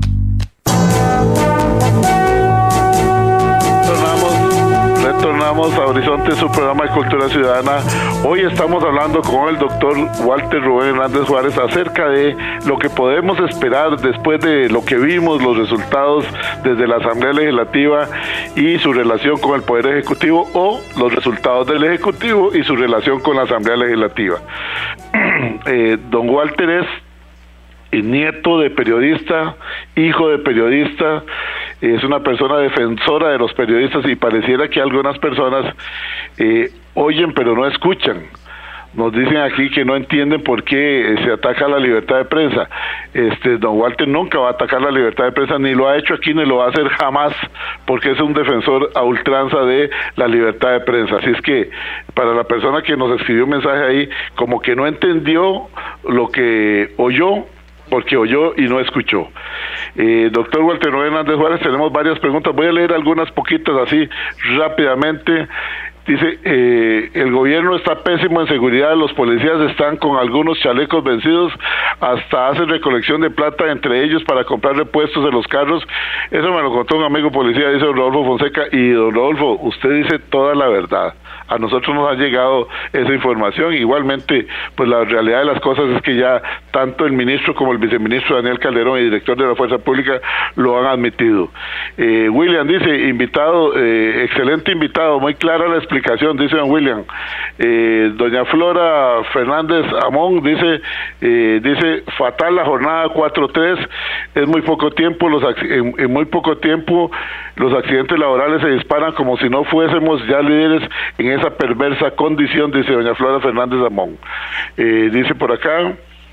Retornamos, retornamos a Horizonte, su programa de cultura ciudadana. Hoy estamos hablando con el doctor Walter Rubén Hernández Juárez acerca de lo que podemos esperar después de lo que vimos, los resultados desde la Asamblea Legislativa y su relación con el Poder Ejecutivo, o los resultados del Ejecutivo y su relación con la Asamblea Legislativa. Eh, don Walter es nieto de periodista, hijo de periodista, es una persona defensora de los periodistas y pareciera que algunas personas eh, oyen pero no escuchan. Nos dicen aquí que no entienden por qué se ataca la libertad de prensa. Este, don Walter nunca va a atacar la libertad de prensa, ni lo ha hecho aquí, ni lo va a hacer jamás, porque es un defensor a ultranza de la libertad de prensa. Así es que, para la persona que nos escribió un mensaje ahí, como que no entendió lo que oyó, porque oyó y no escuchó. Eh, doctor Walter Noé Hernández Juárez, tenemos varias preguntas, voy a leer algunas poquitas así rápidamente. Dice, eh, el gobierno está pésimo en seguridad, los policías están con algunos chalecos vencidos, hasta hacen recolección de plata entre ellos para comprar repuestos de los carros. Eso me lo contó un amigo policía, dice don Rodolfo Fonseca, y don Rodolfo, usted dice toda la verdad. A nosotros nos ha llegado esa información. Igualmente, pues la realidad de las cosas es que ya tanto el ministro como el viceministro Daniel Calderón y director de la Fuerza Pública lo han admitido. Eh, William dice, invitado, eh, excelente invitado, muy clara la explicación, dice don William. Eh, doña Flora Fernández Amón dice, eh, dice, fatal la jornada cuatro tres, es muy poco tiempo, los en, en muy poco tiempo los accidentes laborales se disparan como si no fuésemos ya líderes en esa perversa condición, dice doña Flora Fernández Amón. Eh, dice por acá,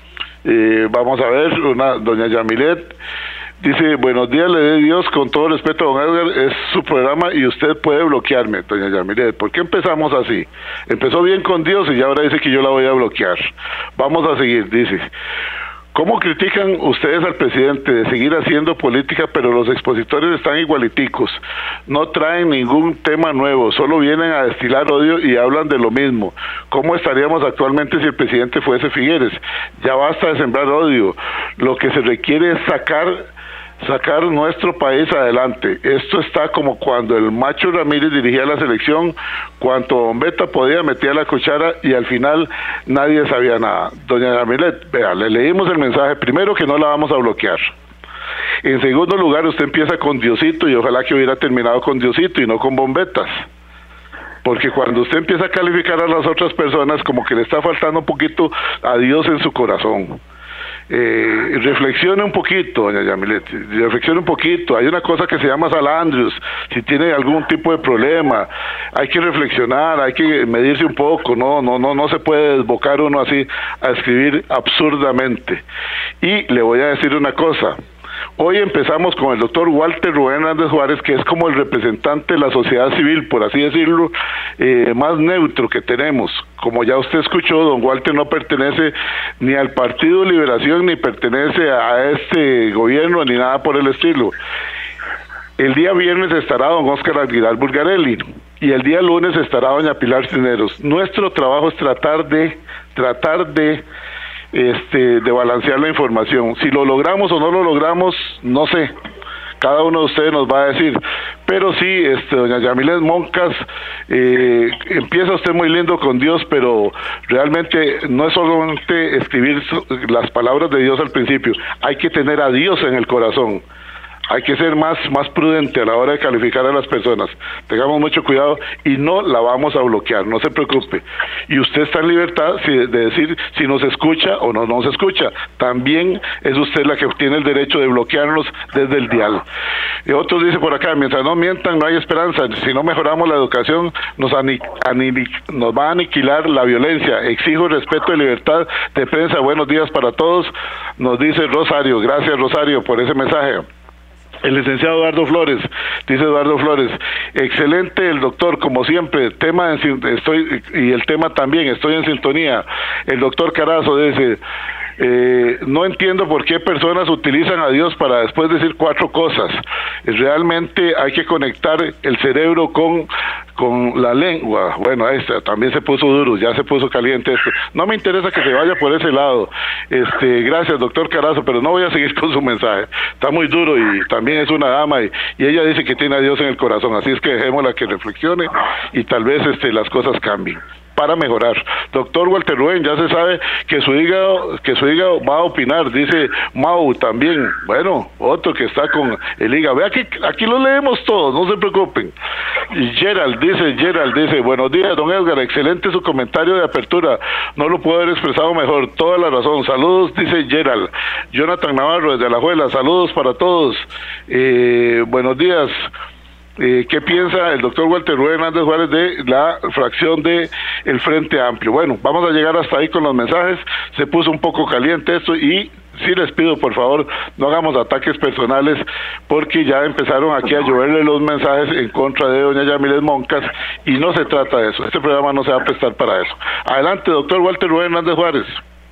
eh, vamos a ver, una doña Yamilet, dice, buenos días, le dé Dios, con todo respeto, don Edgar, es su programa y usted puede bloquearme, doña Yamilet. ¿Por qué empezamos así? Empezó bien con Dios y ahora dice que yo la voy a bloquear. Vamos a seguir, dice. ¿Cómo critican ustedes al presidente de seguir haciendo política, pero los expositores están igualiticos? No traen ningún tema nuevo, solo vienen a destilar odio y hablan de lo mismo. ¿Cómo estaríamos actualmente si el presidente fuese Figueres? Ya basta de sembrar odio. Lo que se requiere es sacar... sacar nuestro país adelante. Esto está como cuando el Macho Ramírez dirigía la selección, cuanto Bombeta podía metía la cuchara y al final nadie sabía nada. Doña Yamilet, vea, le leímos el mensaje, primero que no la vamos a bloquear. En segundo lugar, usted empieza con Diosito y ojalá que hubiera terminado con Diosito y no con Bombetas. Porque cuando usted empieza a calificar a las otras personas, como que le está faltando un poquito a Dios en su corazón. Eh, reflexione un poquito, doña Yamilet, reflexione un poquito. Hay una cosa que se llama salandrios. Si tiene algún tipo de problema, hay que reflexionar, hay que medirse un poco. No, no, no, no se puede desbocar uno así a escribir absurdamente. Y le voy a decir una cosa. Hoy empezamos con el doctor Walter Rubén Hernández Juárez, que es como el representante de la sociedad civil, por así decirlo, eh, más neutro que tenemos. Como ya usted escuchó, don Walter no pertenece ni al Partido Liberación, ni pertenece a este gobierno, ni nada por el estilo. El día viernes estará don Óscar Aguilar Bulgarelli y el día lunes estará doña Pilar Cisneros. Nuestro trabajo es tratar de, tratar de... Este, de balancear la información. Si lo logramos o no lo logramos, no sé. Cada uno de ustedes nos va a decir. Pero sí, este, doña Yamilet Moncas, eh, empieza usted muy lindo con Dios, pero realmente no es solamente escribir las palabras de Dios al principio. Hay que tener a Dios en el corazón. Hay que ser más, más prudente a la hora de calificar a las personas. Tengamos mucho cuidado y no la vamos a bloquear, no se preocupe. Y usted está en libertad de decir si nos escucha o no nos escucha. También es usted la que tiene el derecho de bloquearnos desde el dial. Y otros dicen por acá, mientras no mientan no hay esperanza. Si no mejoramos la educación nos, ani, ani, nos va a aniquilar la violencia. Exijo respeto y libertad de prensa. Buenos días para todos, nos dice Rosario. Gracias, Rosario, por ese mensaje. El licenciado Eduardo Flores, dice Eduardo Flores, excelente el doctor, como siempre, tema en, estoy y el tema también, estoy en sintonía. El doctor Carazo dice, eh, no entiendo por qué personas utilizan a Dios para después decir cuatro cosas. Realmente hay que conectar el cerebro con, con la lengua. Bueno, esta también se puso duro, ya se puso caliente esto. No me interesa que se vaya por ese lado. Este, gracias, doctor Carazo, pero no voy a seguir con su mensaje. Está muy duro y también es una dama y, y ella dice que tiene a Dios en el corazón, así es que dejémosla que reflexione y tal vez este, las cosas cambien para mejorar. Doctor Walter Rubén, ya se sabe que su hígado, que su hígado va a opinar, dice Mau también. Bueno, otro que está con el hígado. Vea que aquí lo leemos todos, no se preocupen. Y Gerald dice, Gerald dice, buenos días, don Edgar, excelente su comentario de apertura, no lo puedo haber expresado mejor, toda la razón. Saludos, dice Gerald. Jonathan Navarro desde Alajuela, saludos para todos. Eh, buenos días. Eh, ¿Qué piensa el doctor Walter Rubén Hernández Juárez de la fracción de el Frente Amplio? Bueno, vamos a llegar hasta ahí con los mensajes. Se puso un poco caliente esto y sí les pido, por favor, no hagamos ataques personales porque ya empezaron aquí a lloverle los mensajes en contra de doña Yamilet Moncas y no se trata de eso. Este programa no se va a prestar para eso. Adelante, doctor Walter Rubén Hernández Juárez.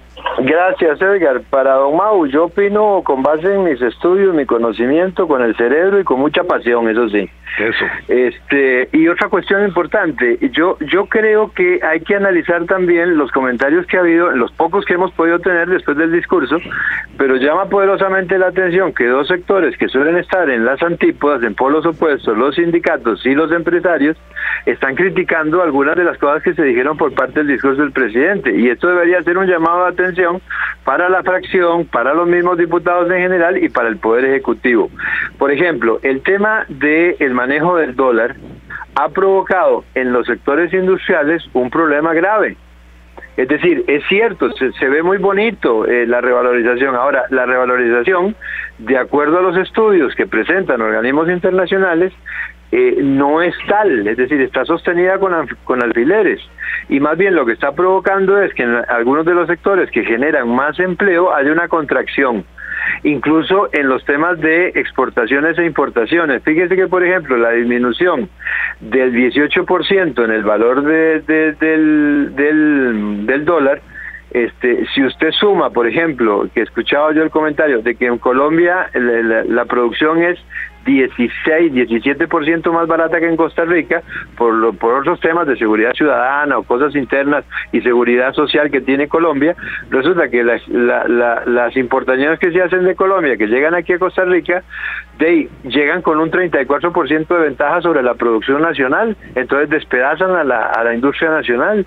Gracias, Edgar. Para don Mau, yo opino con base en mis estudios, mi conocimiento, con el cerebro y con mucha pasión, eso sí. Eso. Este, y otra cuestión importante, yo yo creo que hay que analizar también los comentarios que ha habido, los pocos que hemos podido tener después del discurso, pero llama poderosamente la atención que dos sectores que suelen estar en las antípodas, en polos opuestos, los sindicatos y los empresarios, están criticando algunas de las cosas que se dijeron por parte del discurso del presidente, y esto debería ser un llamado de atención para la fracción, para los mismos diputados en general y para el Poder Ejecutivo. Por ejemplo, el tema del manejo del dólar ha provocado en los sectores industriales un problema grave. Es decir, es cierto, se, se ve muy bonito eh, la revalorización. Ahora, la revalorización, de acuerdo a los estudios que presentan organismos internacionales, eh, no es tal, es decir, está sostenida con, con alfileres. Y más bien lo que está provocando es que en algunos de los sectores que generan más empleo haya una contracción. Incluso en los temas de exportaciones e importaciones. Fíjese que, por ejemplo, la disminución del dieciocho por ciento en el valor de, de, del, del, del dólar, este, si usted suma, por ejemplo, que escuchaba yo el comentario de que en Colombia la, la, la producción es dieciséis, diecisiete por ciento más barata que en Costa Rica por, lo, por otros temas de seguridad ciudadana o cosas internas y seguridad social que tiene Colombia, resulta que las, la, la, las importaciones que se hacen de Colombia, que llegan aquí a Costa Rica, de, llegan con un treinta y cuatro por ciento de ventaja sobre la producción nacional, entonces despedazan a la, a la industria nacional.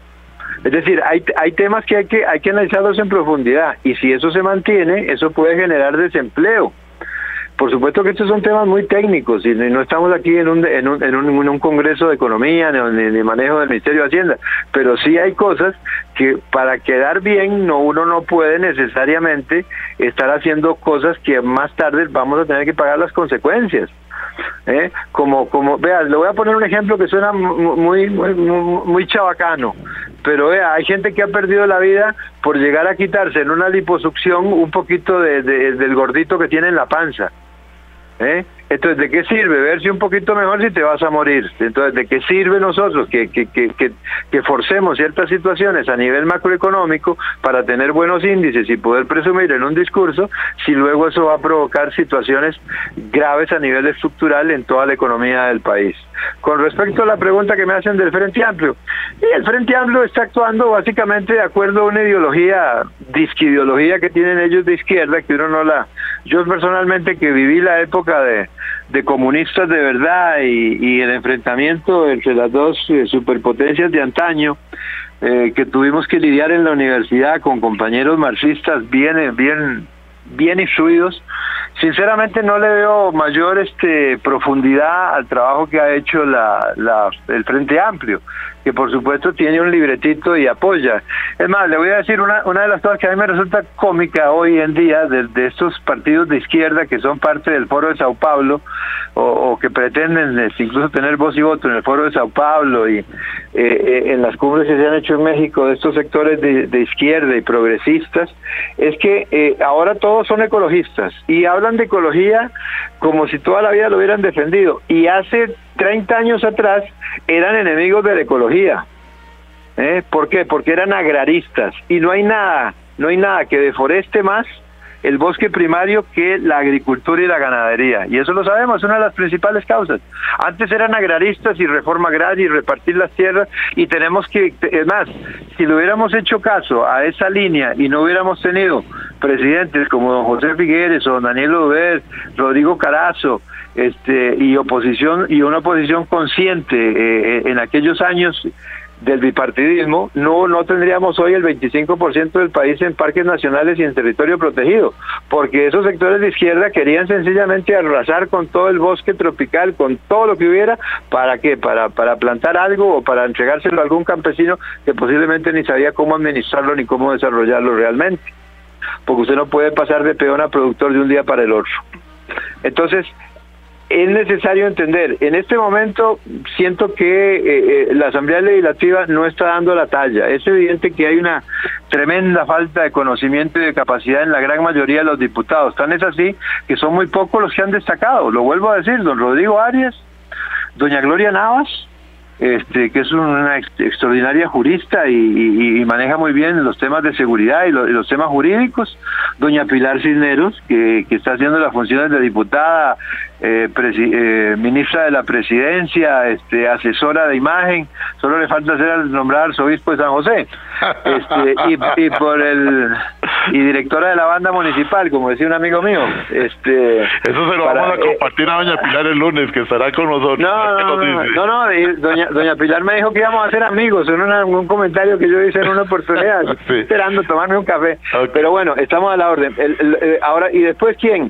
Es decir, hay, hay temas que hay que hay que analizarlos en profundidad, y si eso se mantiene, eso puede generar desempleo. Por supuesto que estos son temas muy técnicos y no estamos aquí en un en un, en un, en un congreso de economía ni de manejo del Ministerio de Hacienda, pero sí hay cosas que para quedar bien no uno no puede necesariamente estar haciendo cosas que más tarde vamos a tener que pagar las consecuencias. ¿Eh? Como, como, vea, le voy a poner un ejemplo que suena muy, muy, muy chabacano, pero vea, hay gente que ha perdido la vida por llegar a quitarse en una liposucción un poquito de, de, del gordito que tiene en la panza. ¿Eh? Entonces, ¿de qué sirve verse un poquito mejor si te vas a morir? Entonces, ¿de qué sirve nosotros que, que, que, que, que forcemos ciertas situaciones a nivel macroeconómico para tener buenos índices y poder presumir en un discurso si luego eso va a provocar situaciones graves a nivel estructural en toda la economía del país? Con respecto a la pregunta que me hacen del Frente Amplio, y el Frente Amplio está actuando básicamente de acuerdo a una ideología, disquideología que tienen ellos de izquierda, que uno no la... Yo personalmente, que viví la época de de comunistas de verdad y, y el enfrentamiento entre las dos eh, superpotencias de antaño, eh, que tuvimos que lidiar en la universidad con compañeros marxistas bien bien bien instruidos, sinceramente no le veo mayor este profundidad al trabajo que ha hecho la, la el Frente Amplio, que por supuesto tiene un libretito y apoya. Es más, le voy a decir una, una de las cosas que a mí me resulta cómica hoy en día de, de estos partidos de izquierda que son parte del Foro de Sao Paulo, o, o que pretenden este, incluso tener voz y voto en el Foro de Sao Paulo y eh, eh, en las cumbres que se han hecho en México de estos sectores de, de izquierda y progresistas, es que eh, ahora todos son ecologistas y hablan de ecología como si toda la vida lo hubieran defendido, y hace treinta años atrás eran enemigos de la ecología. ¿Eh? ¿Por qué? Porque eran agraristas, y no hay nada, no hay nada que deforeste más el bosque primario que la agricultura y la ganadería, y eso lo sabemos, es una de las principales causas. Antes eran agraristas y reforma agraria y repartir las tierras, y tenemos que, es más, si le hubiéramos hecho caso a esa línea y no hubiéramos tenido presidentes como don José Figueres o don Daniel Oduber, Rodrigo Carazo, este y oposición y una oposición consciente eh, en aquellos años del bipartidismo, no no tendríamos hoy el veinticinco por ciento del país en parques nacionales y en territorio protegido, porque esos sectores de izquierda querían sencillamente arrasar con todo el bosque tropical, con todo lo que hubiera, ¿para qué? Para, para plantar algo o para entregárselo a algún campesino que posiblemente ni sabía cómo administrarlo ni cómo desarrollarlo realmente, porque usted no puede pasar de peón a productor de un día para el otro. Entonces, es necesario entender, en este momento siento que eh, eh, la Asamblea Legislativa no está dando la talla. Es evidente que hay una tremenda falta de conocimiento y de capacidad en la gran mayoría de los diputados. Tan es así que son muy pocos los que han destacado. Lo vuelvo a decir, don Rodrigo Arias, doña Gloria Navas, Este, que es una ex extraordinaria jurista y, y, y maneja muy bien los temas de seguridad y, lo, y los temas jurídicos, doña Pilar Cisneros, que, que está haciendo las funciones de diputada, eh, eh, ministra de la Presidencia, este, asesora de imagen, solo le falta ser al nombrar arzobispo de San José, este, y, y por el y directora de la banda municipal, como decía un amigo mío. Este, Eso se lo para, vamos a compartir eh, a doña Pilar el lunes, que estará con nosotros. No, no, no, no, no, doña, doña Pilar me dijo que íbamos a ser amigos, en una, un comentario que yo hice en una oportunidad, sí. Esperando tomarme un café. Okay. Pero bueno, estamos a la orden. El, el, el, ahora, ¿y después quién?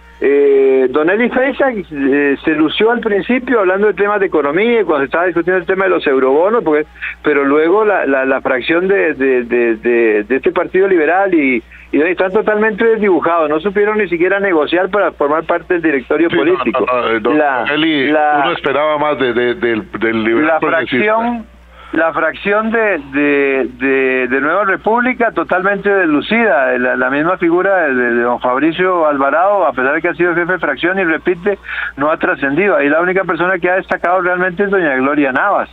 Eh, Don Eli Feiza eh, se lució al principio hablando de temas de economía y cuando se estaba discutiendo el tema de los eurobonos, porque, pero luego la, la, la fracción de, de, de, de, de este partido liberal y, y están totalmente desdibujados, no supieron ni siquiera negociar para formar parte del directorio sí, político. No, no, no, don la, Eli, la, uno esperaba más de, de, de, del liberal. La fracción La fracción de, de, de, de Nueva República totalmente deslucida, la, la misma figura de, de don Fabricio Alvarado, a pesar de que ha sido jefe de fracción y repite, no ha trascendido. Ahí la única persona que ha destacado realmente es doña Gloria Navas.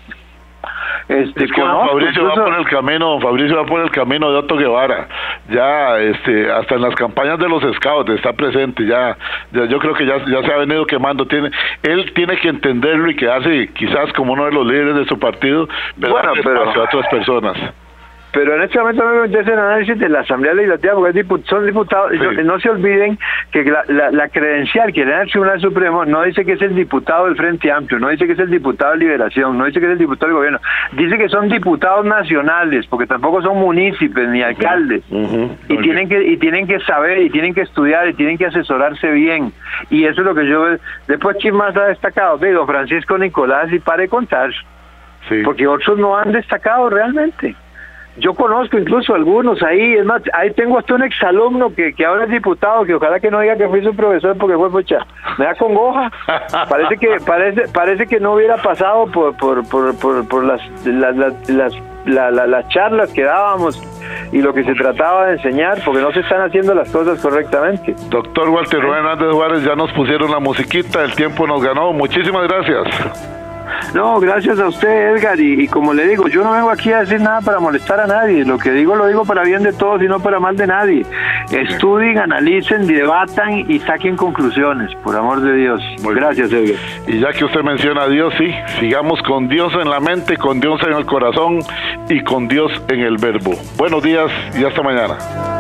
Este, es que don Fabricio incluso... va por el camino, don Fabricio va por el camino de Otto Guevara, ya este, hasta en las campañas de los scouts está presente, ya, ya yo creo que ya, ya se ha venido quemando, tiene, él tiene que entenderlo y quedarse quizás como uno de los líderes de su partido, pero bueno, darle espacio pero... a otras personas. Pero en este momento me interesa el análisis de la Asamblea Legislativa, porque diput son diputados, sí. No se olviden que la, la, la credencial que le da el Tribunal Supremo no dice que es el diputado del Frente Amplio, no dice que es el diputado de Liberación, no dice que es el diputado del gobierno, dice que son diputados nacionales, porque tampoco son municipios ni alcaldes, uh -huh. y okay. tienen que y tienen que saber, y tienen que estudiar, y tienen que asesorarse bien, y eso es lo que yo veo. Después, ¿quién más ha destacado? De don Francisco Nicolás, y pare de contar, sí. Porque otros no han destacado realmente. Yo conozco incluso algunos ahí, es más, ahí tengo hasta un exalumno que, que ahora es diputado, que ojalá que no diga que fui su profesor porque fue pucha, me da congoja, parece que parece parece que no hubiera pasado por por por por, por las, las, las, las, la, la, las charlas que dábamos y lo que se trataba de enseñar, porque no se están haciendo las cosas correctamente. Doctor Walter Rubén Hernández Juárez, ya nos pusieron la musiquita, el tiempo nos ganó, muchísimas gracias. No, gracias a usted, Edgar, y, y como le digo, yo no vengo aquí a decir nada para molestar a nadie, lo que digo lo digo para bien de todos y no para mal de nadie. Estudien, analicen, debatan y saquen conclusiones, por amor de Dios. Muy gracias, Edgar. Y ya que usted menciona a Dios, sí, sigamos con Dios en la mente, con Dios en el corazón y con Dios en el verbo. Buenos días y hasta mañana.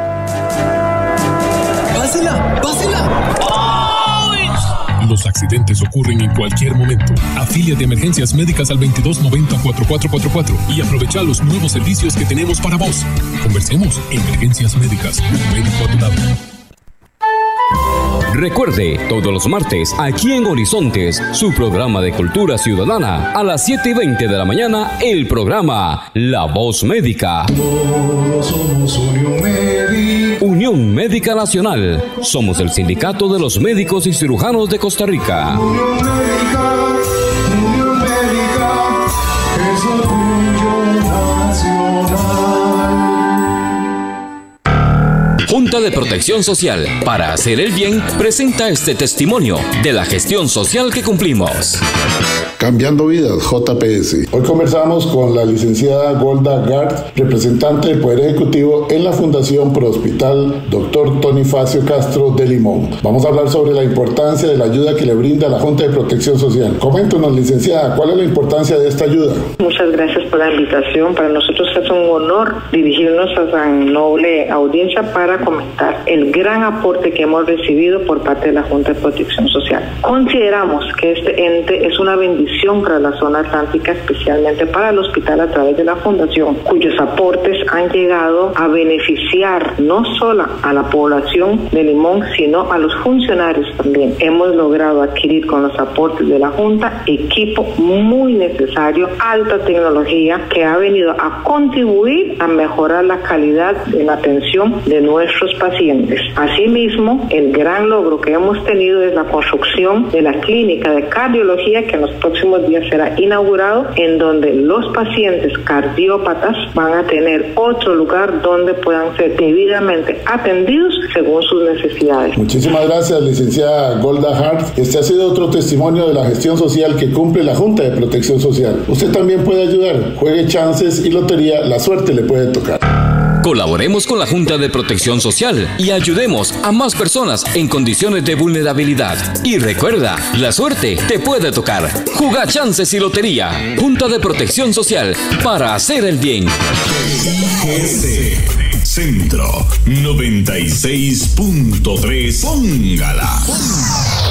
¡Pásela! ¡Pásela! Los accidentes ocurren en cualquier momento. Afilia de emergencias médicas al veintidós noventa cuarenta y cuatro cuarenta y cuatro y aprovecha los nuevos servicios que tenemos para vos. Conversemos. Emergencias médicas. Un médico a tu lado. Recuerde, todos los martes, aquí en Horizontes, su programa de cultura ciudadana, a las siete y veinte de la mañana, el programa La Voz Médica. Todos somos Unión Médica. Unión Médica Nacional. Somos el sindicato de los médicos y cirujanos de Costa Rica. Unión Médica, Unión Médica, es orgullo nacional. Junta de Protección Social, para hacer el bien, presenta este testimonio de la gestión social que cumplimos. Cambiando Vidas, J P S. Hoy conversamos con la licenciada Golda Gart, representante del Poder Ejecutivo en la Fundación Pro Hospital doctor Tony Facio Castro de Limón. Vamos a hablar sobre la importancia de la ayuda que le brinda la Junta de Protección Social. Coméntenos, licenciada, ¿cuál es la importancia de esta ayuda? Muchas gracias por la invitación. Para nosotros es un honor dirigirnos a tan noble audiencia para comentar el gran aporte que hemos recibido por parte de la Junta de Protección Social. Consideramos que este ente es una bendición para la zona atlántica, especialmente para el hospital a través de la fundación, cuyos aportes han llegado a beneficiar no solo a la población de Limón, sino a los funcionarios también. Hemos logrado adquirir con los aportes de la Junta equipo muy necesario, alta tecnología, que ha venido a contribuir a mejorar la calidad de la atención de nuestros nuestros pacientes. Asimismo, el gran logro que hemos tenido es la construcción de la clínica de cardiología que en los próximos días será inaugurado, en donde los pacientes cardiópatas van a tener otro lugar donde puedan ser debidamente atendidos según sus necesidades. Muchísimas gracias, licenciada Golda Hart. Este ha sido otro testimonio de la gestión social que cumple la Junta de Protección Social. Usted también puede ayudar. Juegue chances y lotería, la suerte le puede tocar. Colaboremos con la Junta de Protección Social y ayudemos a más personas en condiciones de vulnerabilidad. Y recuerda, la suerte te puede tocar. Juga chances y lotería. Junta de Protección Social, para hacer el bien. Centro noventa y seis punto tres. Póngala.